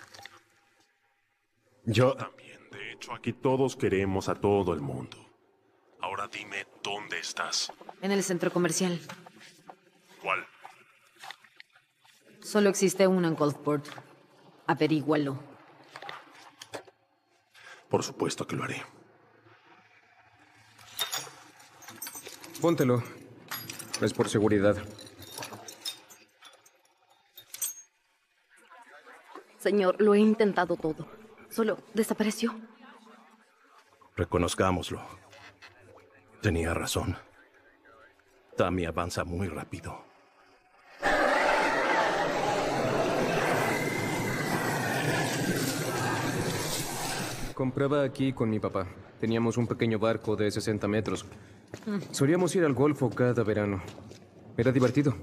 Yo también. De hecho, aquí todos queremos a todo el mundo. Ahora dime, ¿dónde estás? En el centro comercial. ¿Cuál? Solo existe uno en Gulfport. Averígualo. Por supuesto que lo haré. Póntelo. Es por seguridad. Señor, lo he intentado todo. Solo desapareció. Reconozcámoslo. Tenía razón. Tammy avanza muy rápido. Compraba aquí con mi papá. Teníamos un pequeño barco de sesenta metros. Solíamos ir al Golfo cada verano. Era divertido.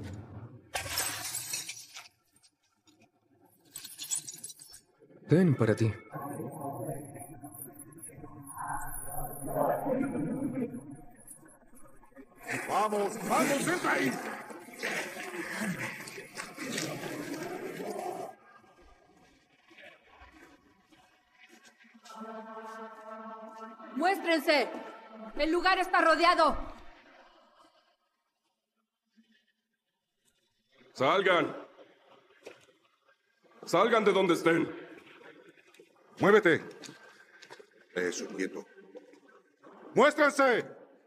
Ten para ti. ¡Vamos, vamos, entra ahí! ¡Muéstrense! ¡El lugar está rodeado! ¡Salgan! ¡Salgan de donde estén! ¡Muévete! Eso, quieto. ¡Muéstrense!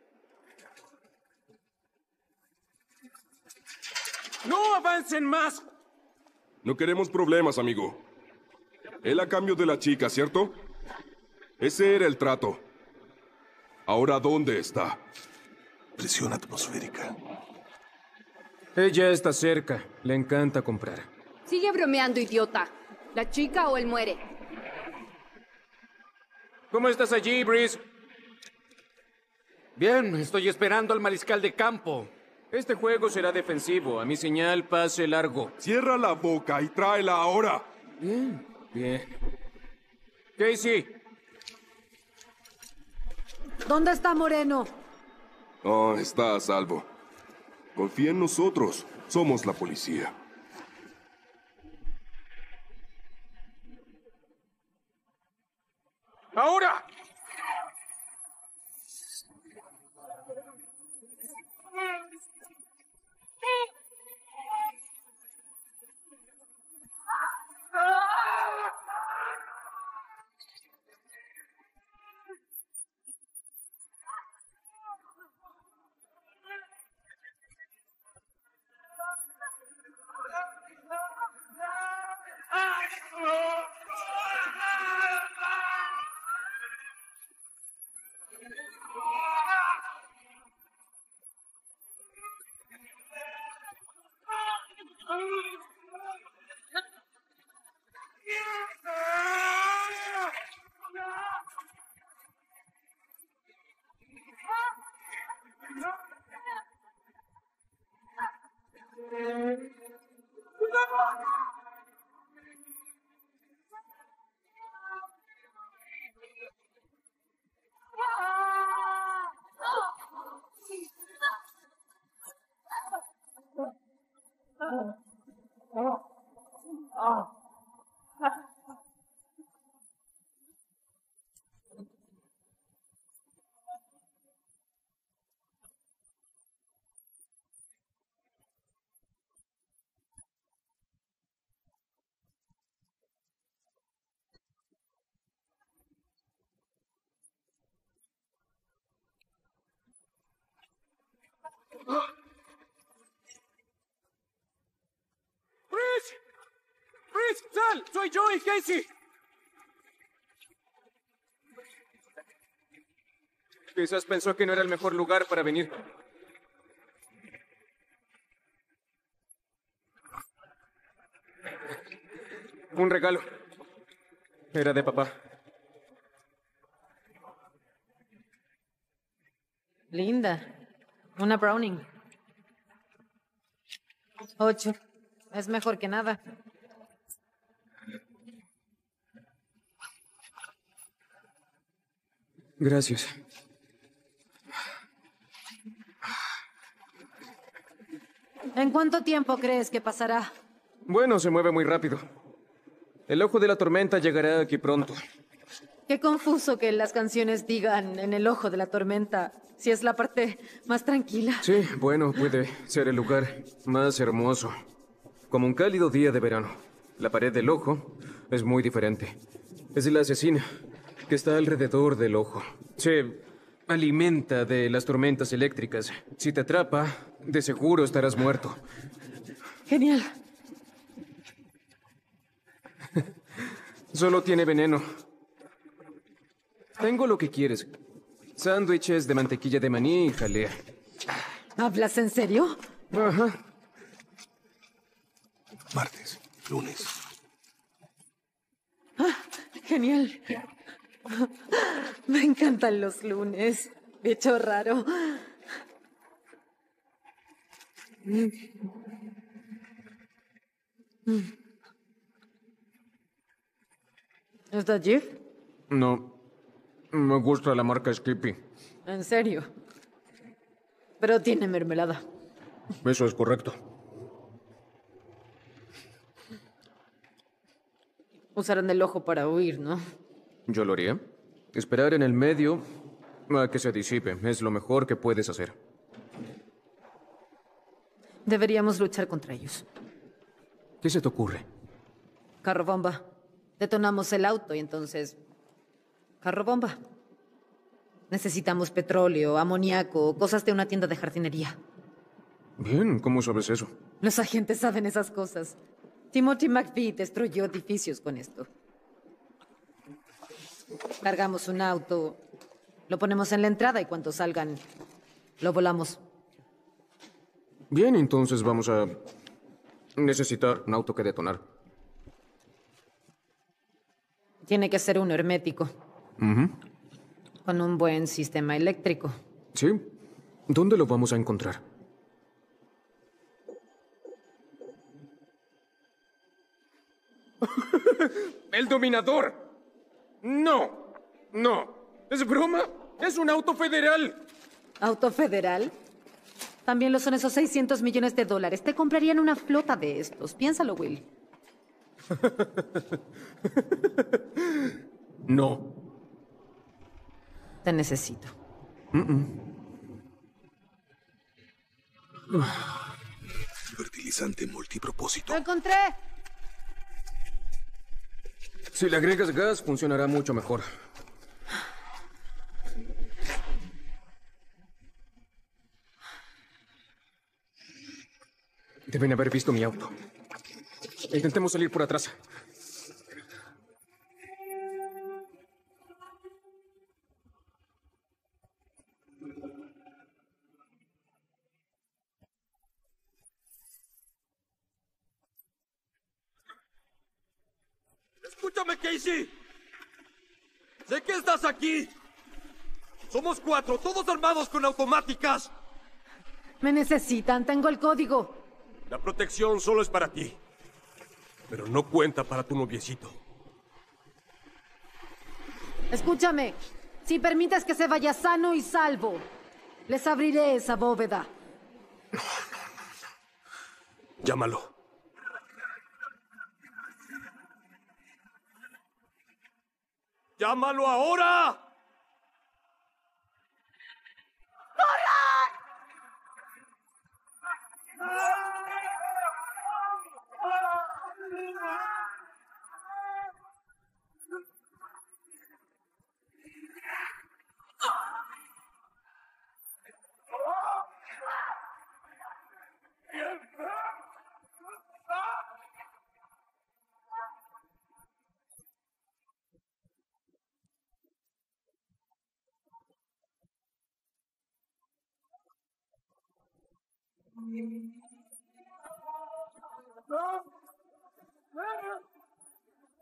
¡No avancen más! No queremos problemas, amigo. Él a cambio de la chica, ¿cierto? Ese era el trato. Ahora, ¿dónde está? Presión atmosférica. Ella está cerca. Le encanta comprar. Sigue bromeando, idiota. ¿La chica o él muere? ¿Cómo estás allí, Breeze? Bien, estoy esperando al mariscal de campo. Este juego será defensivo. A mi señal, pase largo. Cierra la boca y tráela ahora. Bien, bien. Casey. ¿Dónde está Moreno? Oh, está a salvo. Confía en nosotros. Somos la policía. ¡Ahora! ¡Rich! ¡Rich! ¡Sal! ¡Soy yo y Casey! Quizás pensó que no era el mejor lugar para venir. Un regalo. Era de papá. Linda. Una Browning. Ocho. Es mejor que nada. Gracias. ¿En cuánto tiempo crees que pasará? Bueno, se mueve muy rápido. El ojo de la tormenta llegará aquí pronto. Qué confuso que las canciones digan en el ojo de la tormenta, si es la parte más tranquila. Sí, bueno, puede ser el lugar más hermoso. Como un cálido día de verano. La pared del ojo es muy diferente. Es la asesina que está alrededor del ojo. Se alimenta de las tormentas eléctricas. Si te atrapa, de seguro estarás muerto. Genial. Solo tiene veneno. Tengo lo que quieres. Sándwiches de mantequilla de maní y jalea. ¿Hablas en serio? Ajá. Martes, lunes. Ah, genial. Me encantan los lunes. Bicho raro. Mm. Mm. ¿Está Jif? No. Me gusta la marca Skippy. ¿En serio? Pero tiene mermelada. Eso es correcto. Usaron el ojo para huir, ¿no? Yo lo haría. Esperar en el medio a que se disipe es lo mejor que puedes hacer. Deberíamos luchar contra ellos. ¿Qué se te ocurre? Carro bomba. Detonamos el auto y entonces... Carro bomba. Necesitamos petróleo, amoníaco, cosas de una tienda de jardinería. Bien, ¿cómo sabes eso? Los agentes saben esas cosas. Timothy McVeigh destruyó edificios con esto. Cargamos un auto, lo ponemos en la entrada y cuando salgan, lo volamos. Bien, entonces vamos a necesitar un auto que detonar. Tiene que ser uno hermético, Ujú. con un buen sistema eléctrico. Sí. ¿Dónde lo vamos a encontrar? ¡El dominador! No, no. ¿Es broma? Es un auto federal. ¿Auto federal? También lo son esos seiscientos millones de dólares. Te comprarían una flota de estos. Piénsalo, Will. No. Te necesito. Fertilizante multipropósito. ¡Lo encontré! Si le agregas gas, funcionará mucho mejor. Deben haber visto mi auto. Intentemos salir por atrás. Escúchame, Casey. Sé que estás aquí. Somos cuatro, todos armados con automáticas. Me necesitan, tengo el código. La protección solo es para ti. Pero no cuenta para tu noviecito. Escúchame. Si permites que se vaya sano y salvo, les abriré esa bóveda. Llámalo. ¡Llámalo ahora!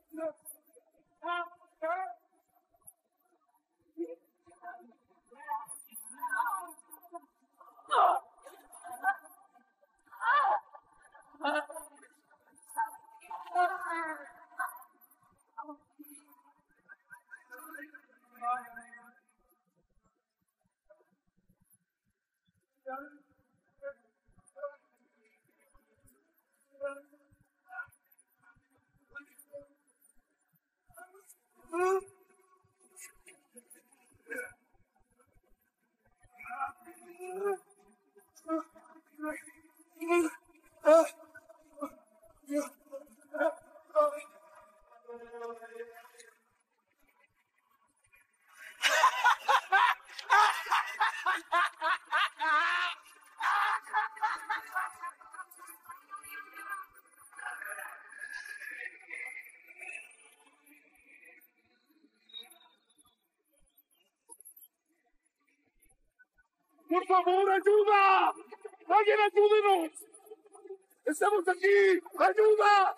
¡Por favor, ayuda! ¡Alguien ayúdenos! ¡Estamos aquí! ¡Ayuda!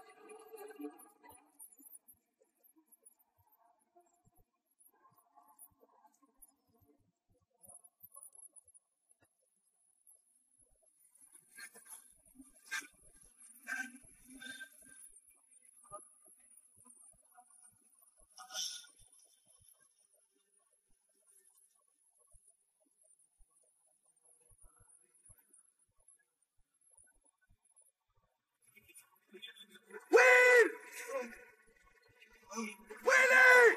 ¡Willy!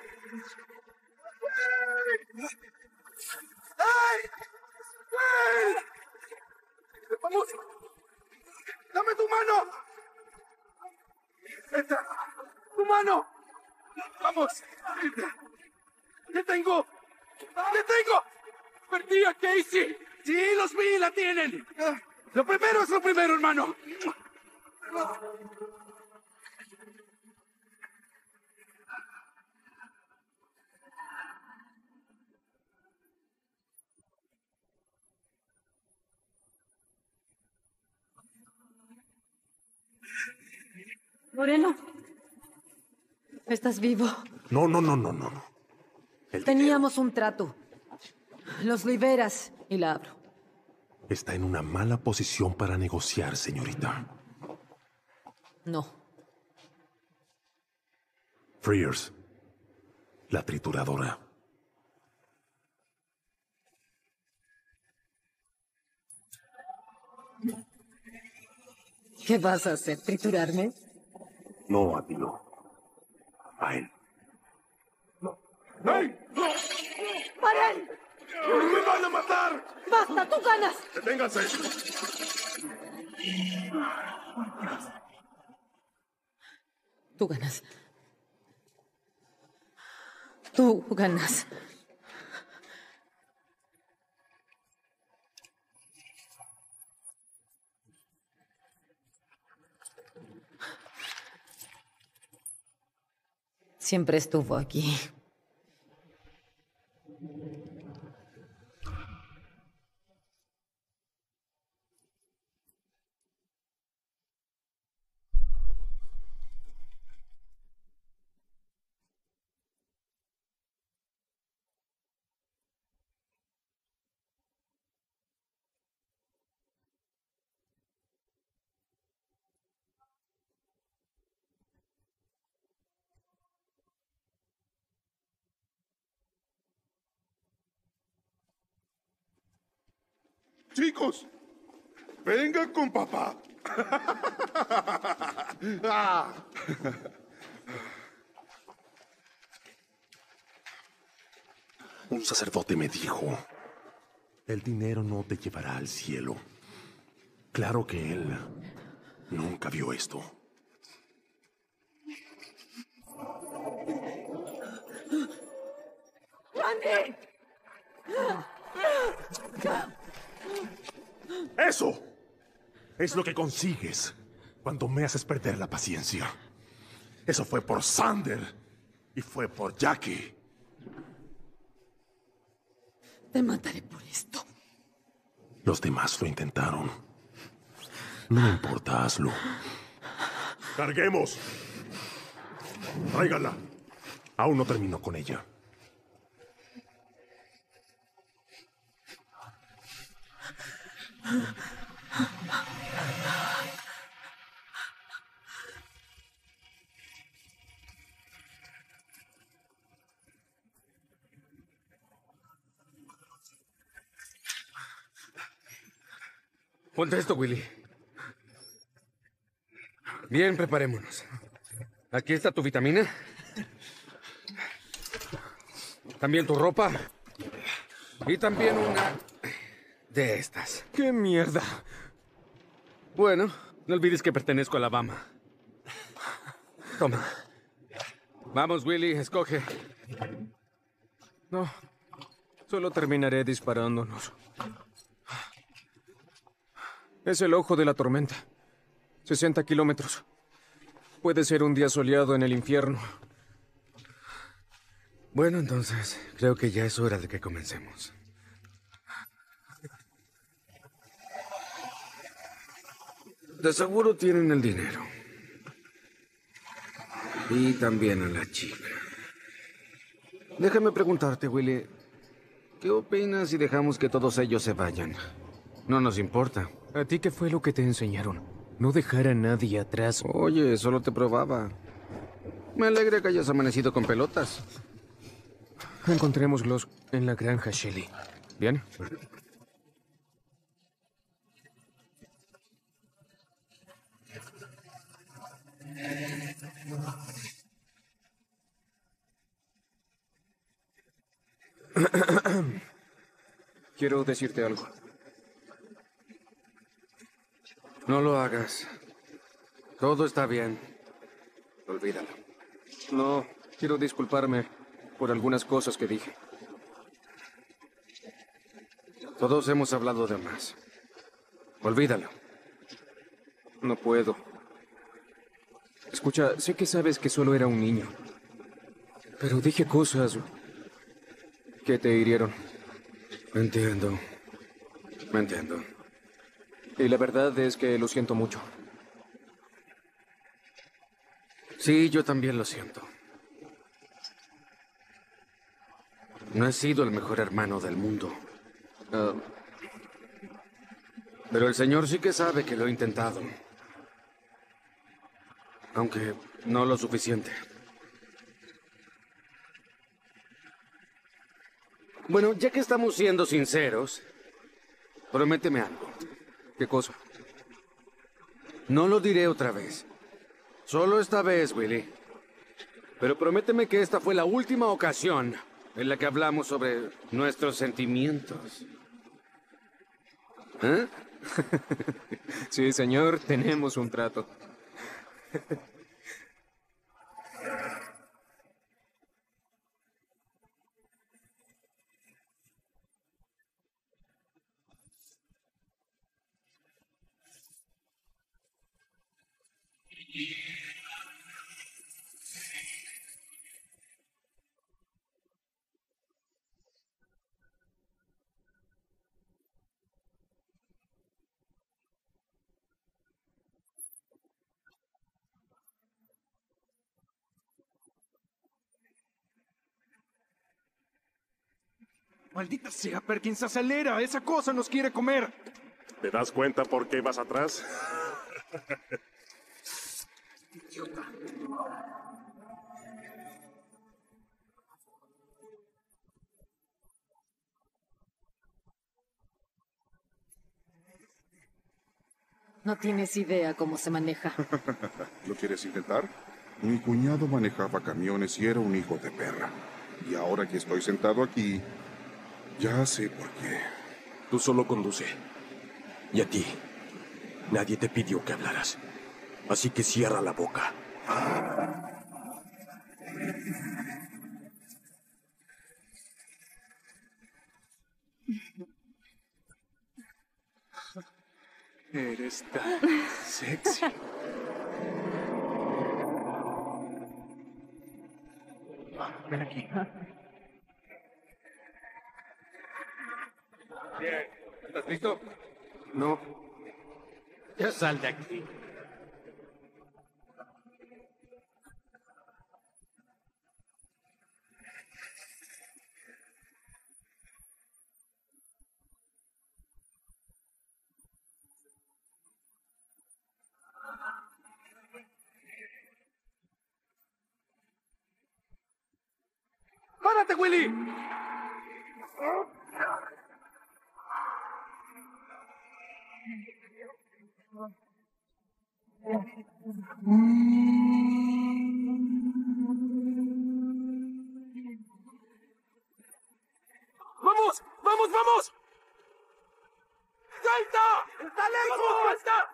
¡Ay! ¡Will! ¡Vamos! ¡Dame tu mano! ¡Esta! ¡Tu mano! ¡Vamos! ¡Te tengo! ¡Te tengo! ¡Perdí a Casey! ¡Sí, los vi! ¡La tienen! Lo primero es lo primero, hermano. Moreno, estás vivo. No, no, no, no, no. no. Teníamos un trato. Los liberas y la abro. Está en una mala posición para negociar, señorita. No. Frears, la trituradora. ¿Qué vas a hacer? ¿Triturarme? No, a ti no. A él. ¡Hey! ¡Paren! ¡Me van a matar! ¡Basta! ¡Tú ganas! ¡Deténganse! Tú ganas. Tú ganas. Siempre estuvo aquí. Chicos, vengan con papá. Ah. Un sacerdote me dijo, el dinero no te llevará al cielo. Claro que él nunca vio esto. ¡Randy! ¡Eso! Es lo que consigues cuando me haces perder la paciencia. Eso fue por Sander y fue por Jackie. Te mataré por esto. Los demás lo intentaron. No me importa, hazlo. ¡Carguemos! Tráigala. Aún no termino con ella. Ponte esto, Willy. Bien, preparémonos. Aquí está tu vitamina. También tu ropa. Y también una de estas. ¡Qué mierda! Bueno, no olvides que pertenezco a Alabama. Toma. Vamos, Willy, escoge. No. Solo terminaré disparándonos. Es el ojo de la tormenta. sesenta kilómetros. Puede ser un día soleado en el infierno. Bueno, entonces, creo que ya es hora de que comencemos. De seguro tienen el dinero. Y también a la chica. Déjame preguntarte, Willy. ¿Qué opinas si dejamos que todos ellos se vayan? No nos importa. ¿A ti qué fue lo que te enseñaron? No dejar a nadie atrás. Oye, solo te probaba. Me alegra que hayas amanecido con pelotas. Encontrémoslos en la granja, Shelly. ¿Bien? Quiero decirte algo. No lo hagas. Todo está bien. Olvídalo. No, quiero disculparme por algunas cosas que dije. Todos hemos hablado de más. Olvídalo. No puedo. Escucha, sé que sabes que solo era un niño. Pero dije cosas que te hirieron. Entiendo. Me entiendo. Y la verdad es que lo siento mucho. Sí, yo también lo siento. No he sido el mejor hermano del mundo. Uh, pero el Señor sí que sabe que lo he intentado. Aunque no lo suficiente. Bueno, ya que estamos siendo sinceros, prométeme algo. ¿Qué cosa? No lo diré otra vez. Solo esta vez, Willy. Pero prométeme que esta fue la última ocasión en la que hablamos sobre nuestros sentimientos. ¿Eh? Sí, señor, tenemos un trato. Maldita sea, Perkins, acelera. Esa cosa nos quiere comer. ¿Te das cuenta por qué vas atrás? Idiota. No tienes idea cómo se maneja. ¿Lo quieres intentar? Mi cuñado manejaba camiones y era un hijo de perra. Y ahora que estoy sentado aquí, ya sé por qué. Tú solo conduce. Y a ti, nadie te pidió que hablaras. Así que cierra la boca. Eres tan sexy. Ven aquí. Bien. ¿Estás listo? No. Ya sal de aquí. ¡Muévete, Willy! ¡Vamos! ¡Vamos, vamos! ¡Salta! ¡Está lejos! ¡Salta!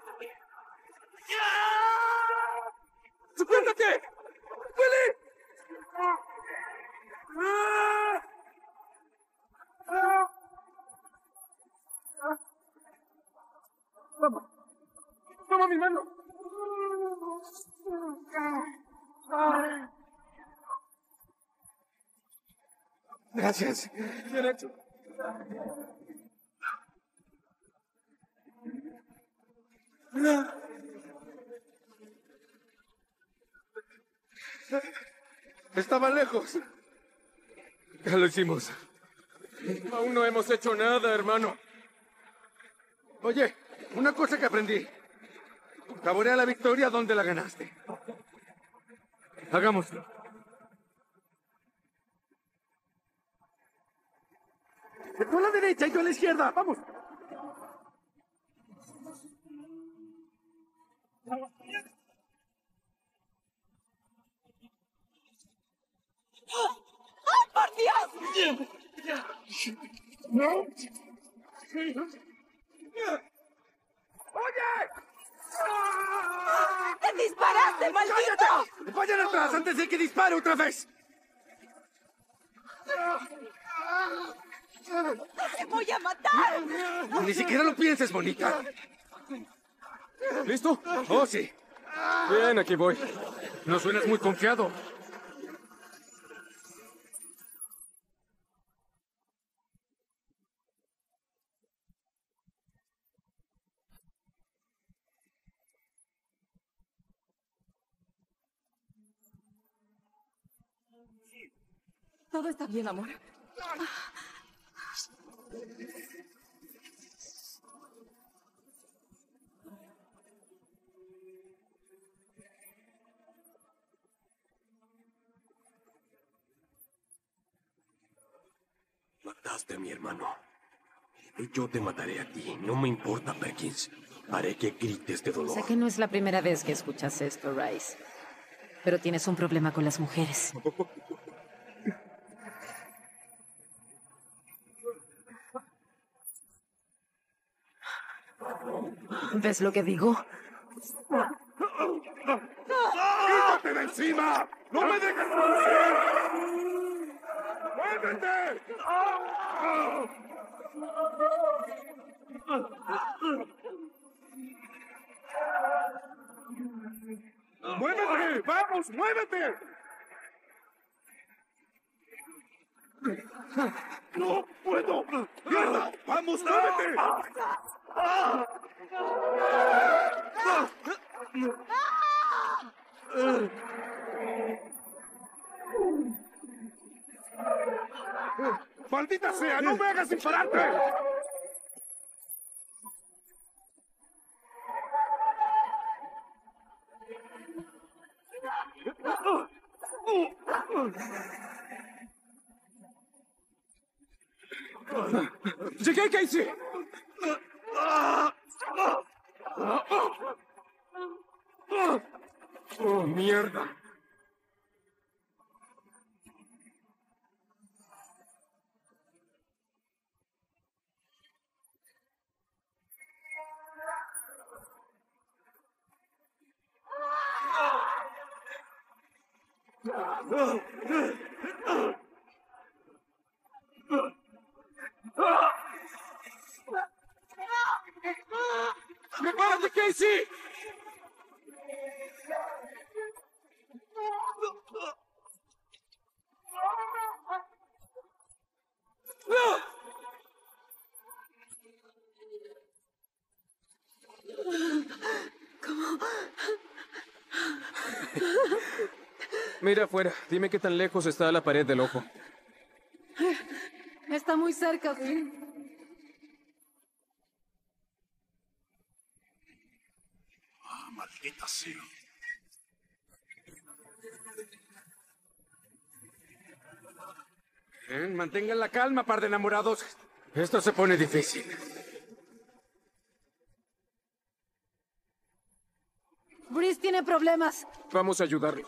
¡Suéltate! ¡Willy! ¡Vamos! ¡Toma mi mano! Gracias. Bien hecho. Estaba lejos. Ya lo hicimos. Aún no hemos hecho nada, hermano. Oye, una cosa que aprendí. Saborea la victoria donde la ganaste. Hagámoslo. Tú a la derecha y yo a la izquierda. ¡Vamos! ¡Ay, por Dios! ¡Oye! ¡Te disparaste, maldito! ¡Cállate! ¡Vayan atrás antes de que dispare otra vez! ¡Te voy a matar! Ni siquiera lo pienses, bonita. ¿Listo? Oh, sí. Bien, aquí voy. No suenas muy confiado. Todo está bien, amor. Mataste a mi hermano. Y yo te mataré a ti. No me importa, Perkins. Haré que grites de dolor. Sé que no es la primera vez que escuchas esto, Rice. Pero tienes un problema con las mujeres. ¿Ves lo que digo? ¡Quítate de encima! ¡No me dejes morir! ¡Muévete! ¡Muévete! ¡Vamos, muévete! ¡No puedo! ¡Mierda! ¡Vamos, muévete! ¡Maldita sea! ¡No me hagas dispararte! ¡Llegué, Casey! ¡Oh, mierda! ¡Prepárate, Casey! ¿Cómo? Mira afuera. Dime qué tan lejos está la pared del ojo. Está muy cerca, sí. Ah, maldita sea. Bien, mantengan la calma, par de enamorados. Esto se pone difícil. Breeze tiene problemas. Vamos a ayudarlo.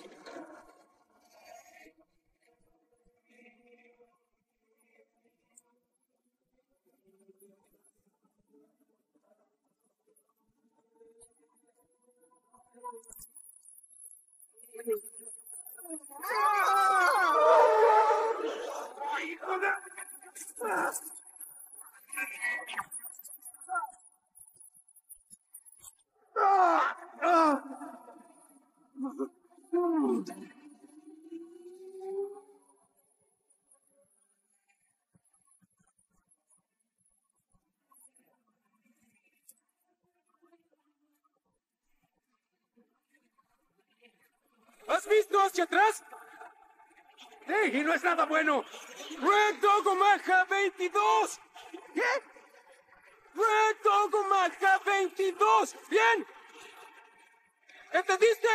¿Has visto hacia atrás? ¡Sí! ¡Y no es nada bueno! ¡Red Dog Omaha veintidós! ¿Qué? ¡Red Dog Omaha veintidós! ¡Bien! ¿Entendiste?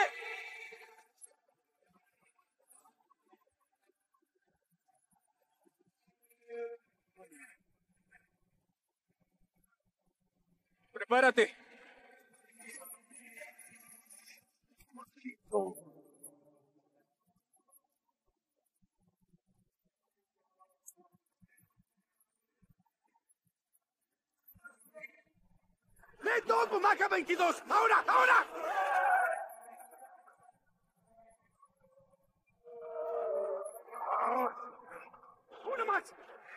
¡Prepárate! ¡Red Dog Omaha veintidós! ¡Ahora! ¡Ahora! ¡Una más!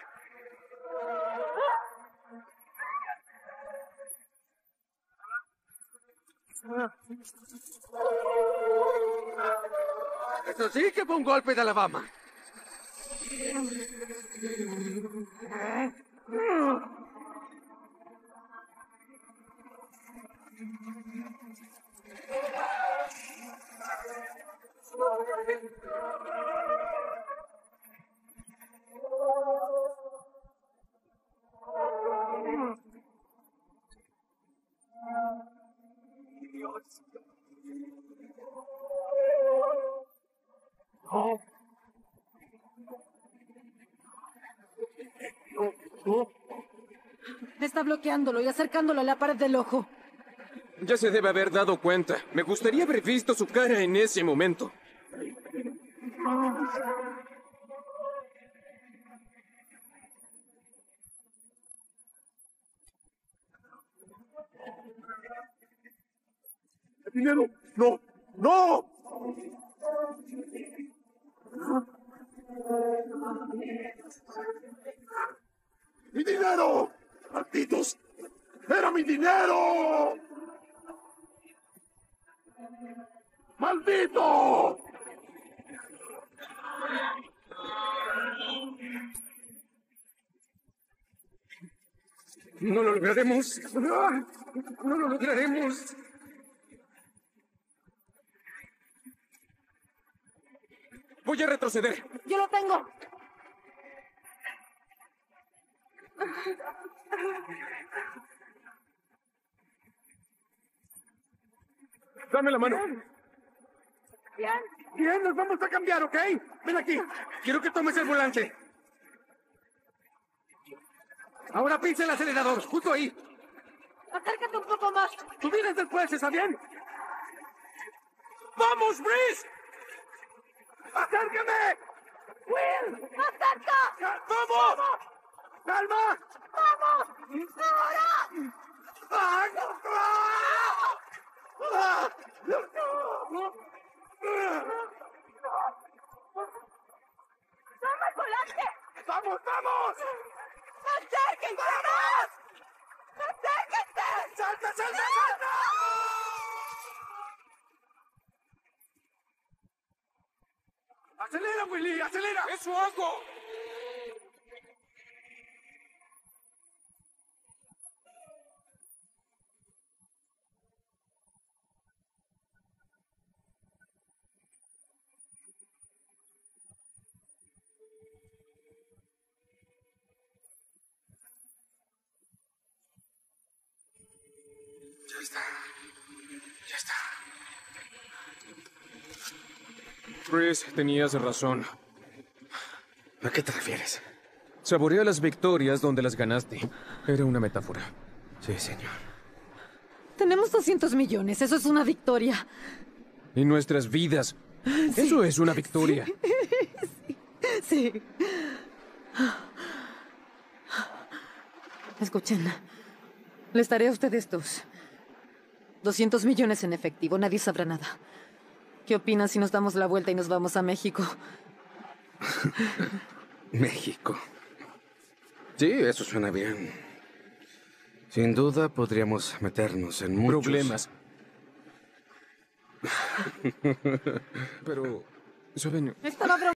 Eso sí que fue un golpe de Alabama. Está bloqueándolo y acercándolo a la pared del ojo. Ya se debe haber dado cuenta. Me gustaría haber visto su cara en ese momento. ¡Dinero! ¡No! ¡No! ¡Mi dinero! ¡Malditos! ¡Era mi dinero! ¡Maldito! No lo lograremos. No lo lograremos. Voy a retroceder. ¡Yo lo tengo! Dame la mano. Bien. Bien, nos vamos a cambiar, ¿ok? Ven aquí. Quiero que tomes el volante. Ahora pince el acelerador, justo ahí. Acércate un poco más. Tú vienes después, ¿está bien? ¡Vamos, Breeze! ¡Acércame! ¡Will! ¡Acerca! ¡Vamos! ¡Calma! ¡Vamos! ¡Ahora! ¡Ah! ¡Ah! ¡Toma el volante! ¡Vamos, vamos! ¡Acérquense más! ¡Acérquense! ¡Salta, salta, salta! ¡Acelera, Willy! ¡Acelera! ¡Eso hago! Ya está. Ya está. Chris, tenías razón. ¿A qué te refieres? Saborea las victorias donde las ganaste. Era una metáfora. Sí, señor. Tenemos doscientos millones, eso es una victoria. Y nuestras vidas. Sí. Eso es una victoria. Sí. sí. Escuchen. Les daré a ustedes dos. doscientos millones en efectivo, nadie sabrá nada. ¿Qué opinan si nos damos la vuelta y nos vamos a México? México. Sí, eso suena bien. Sin duda podríamos meternos en muchos... Problemas. Pero, ¿saben? Estaba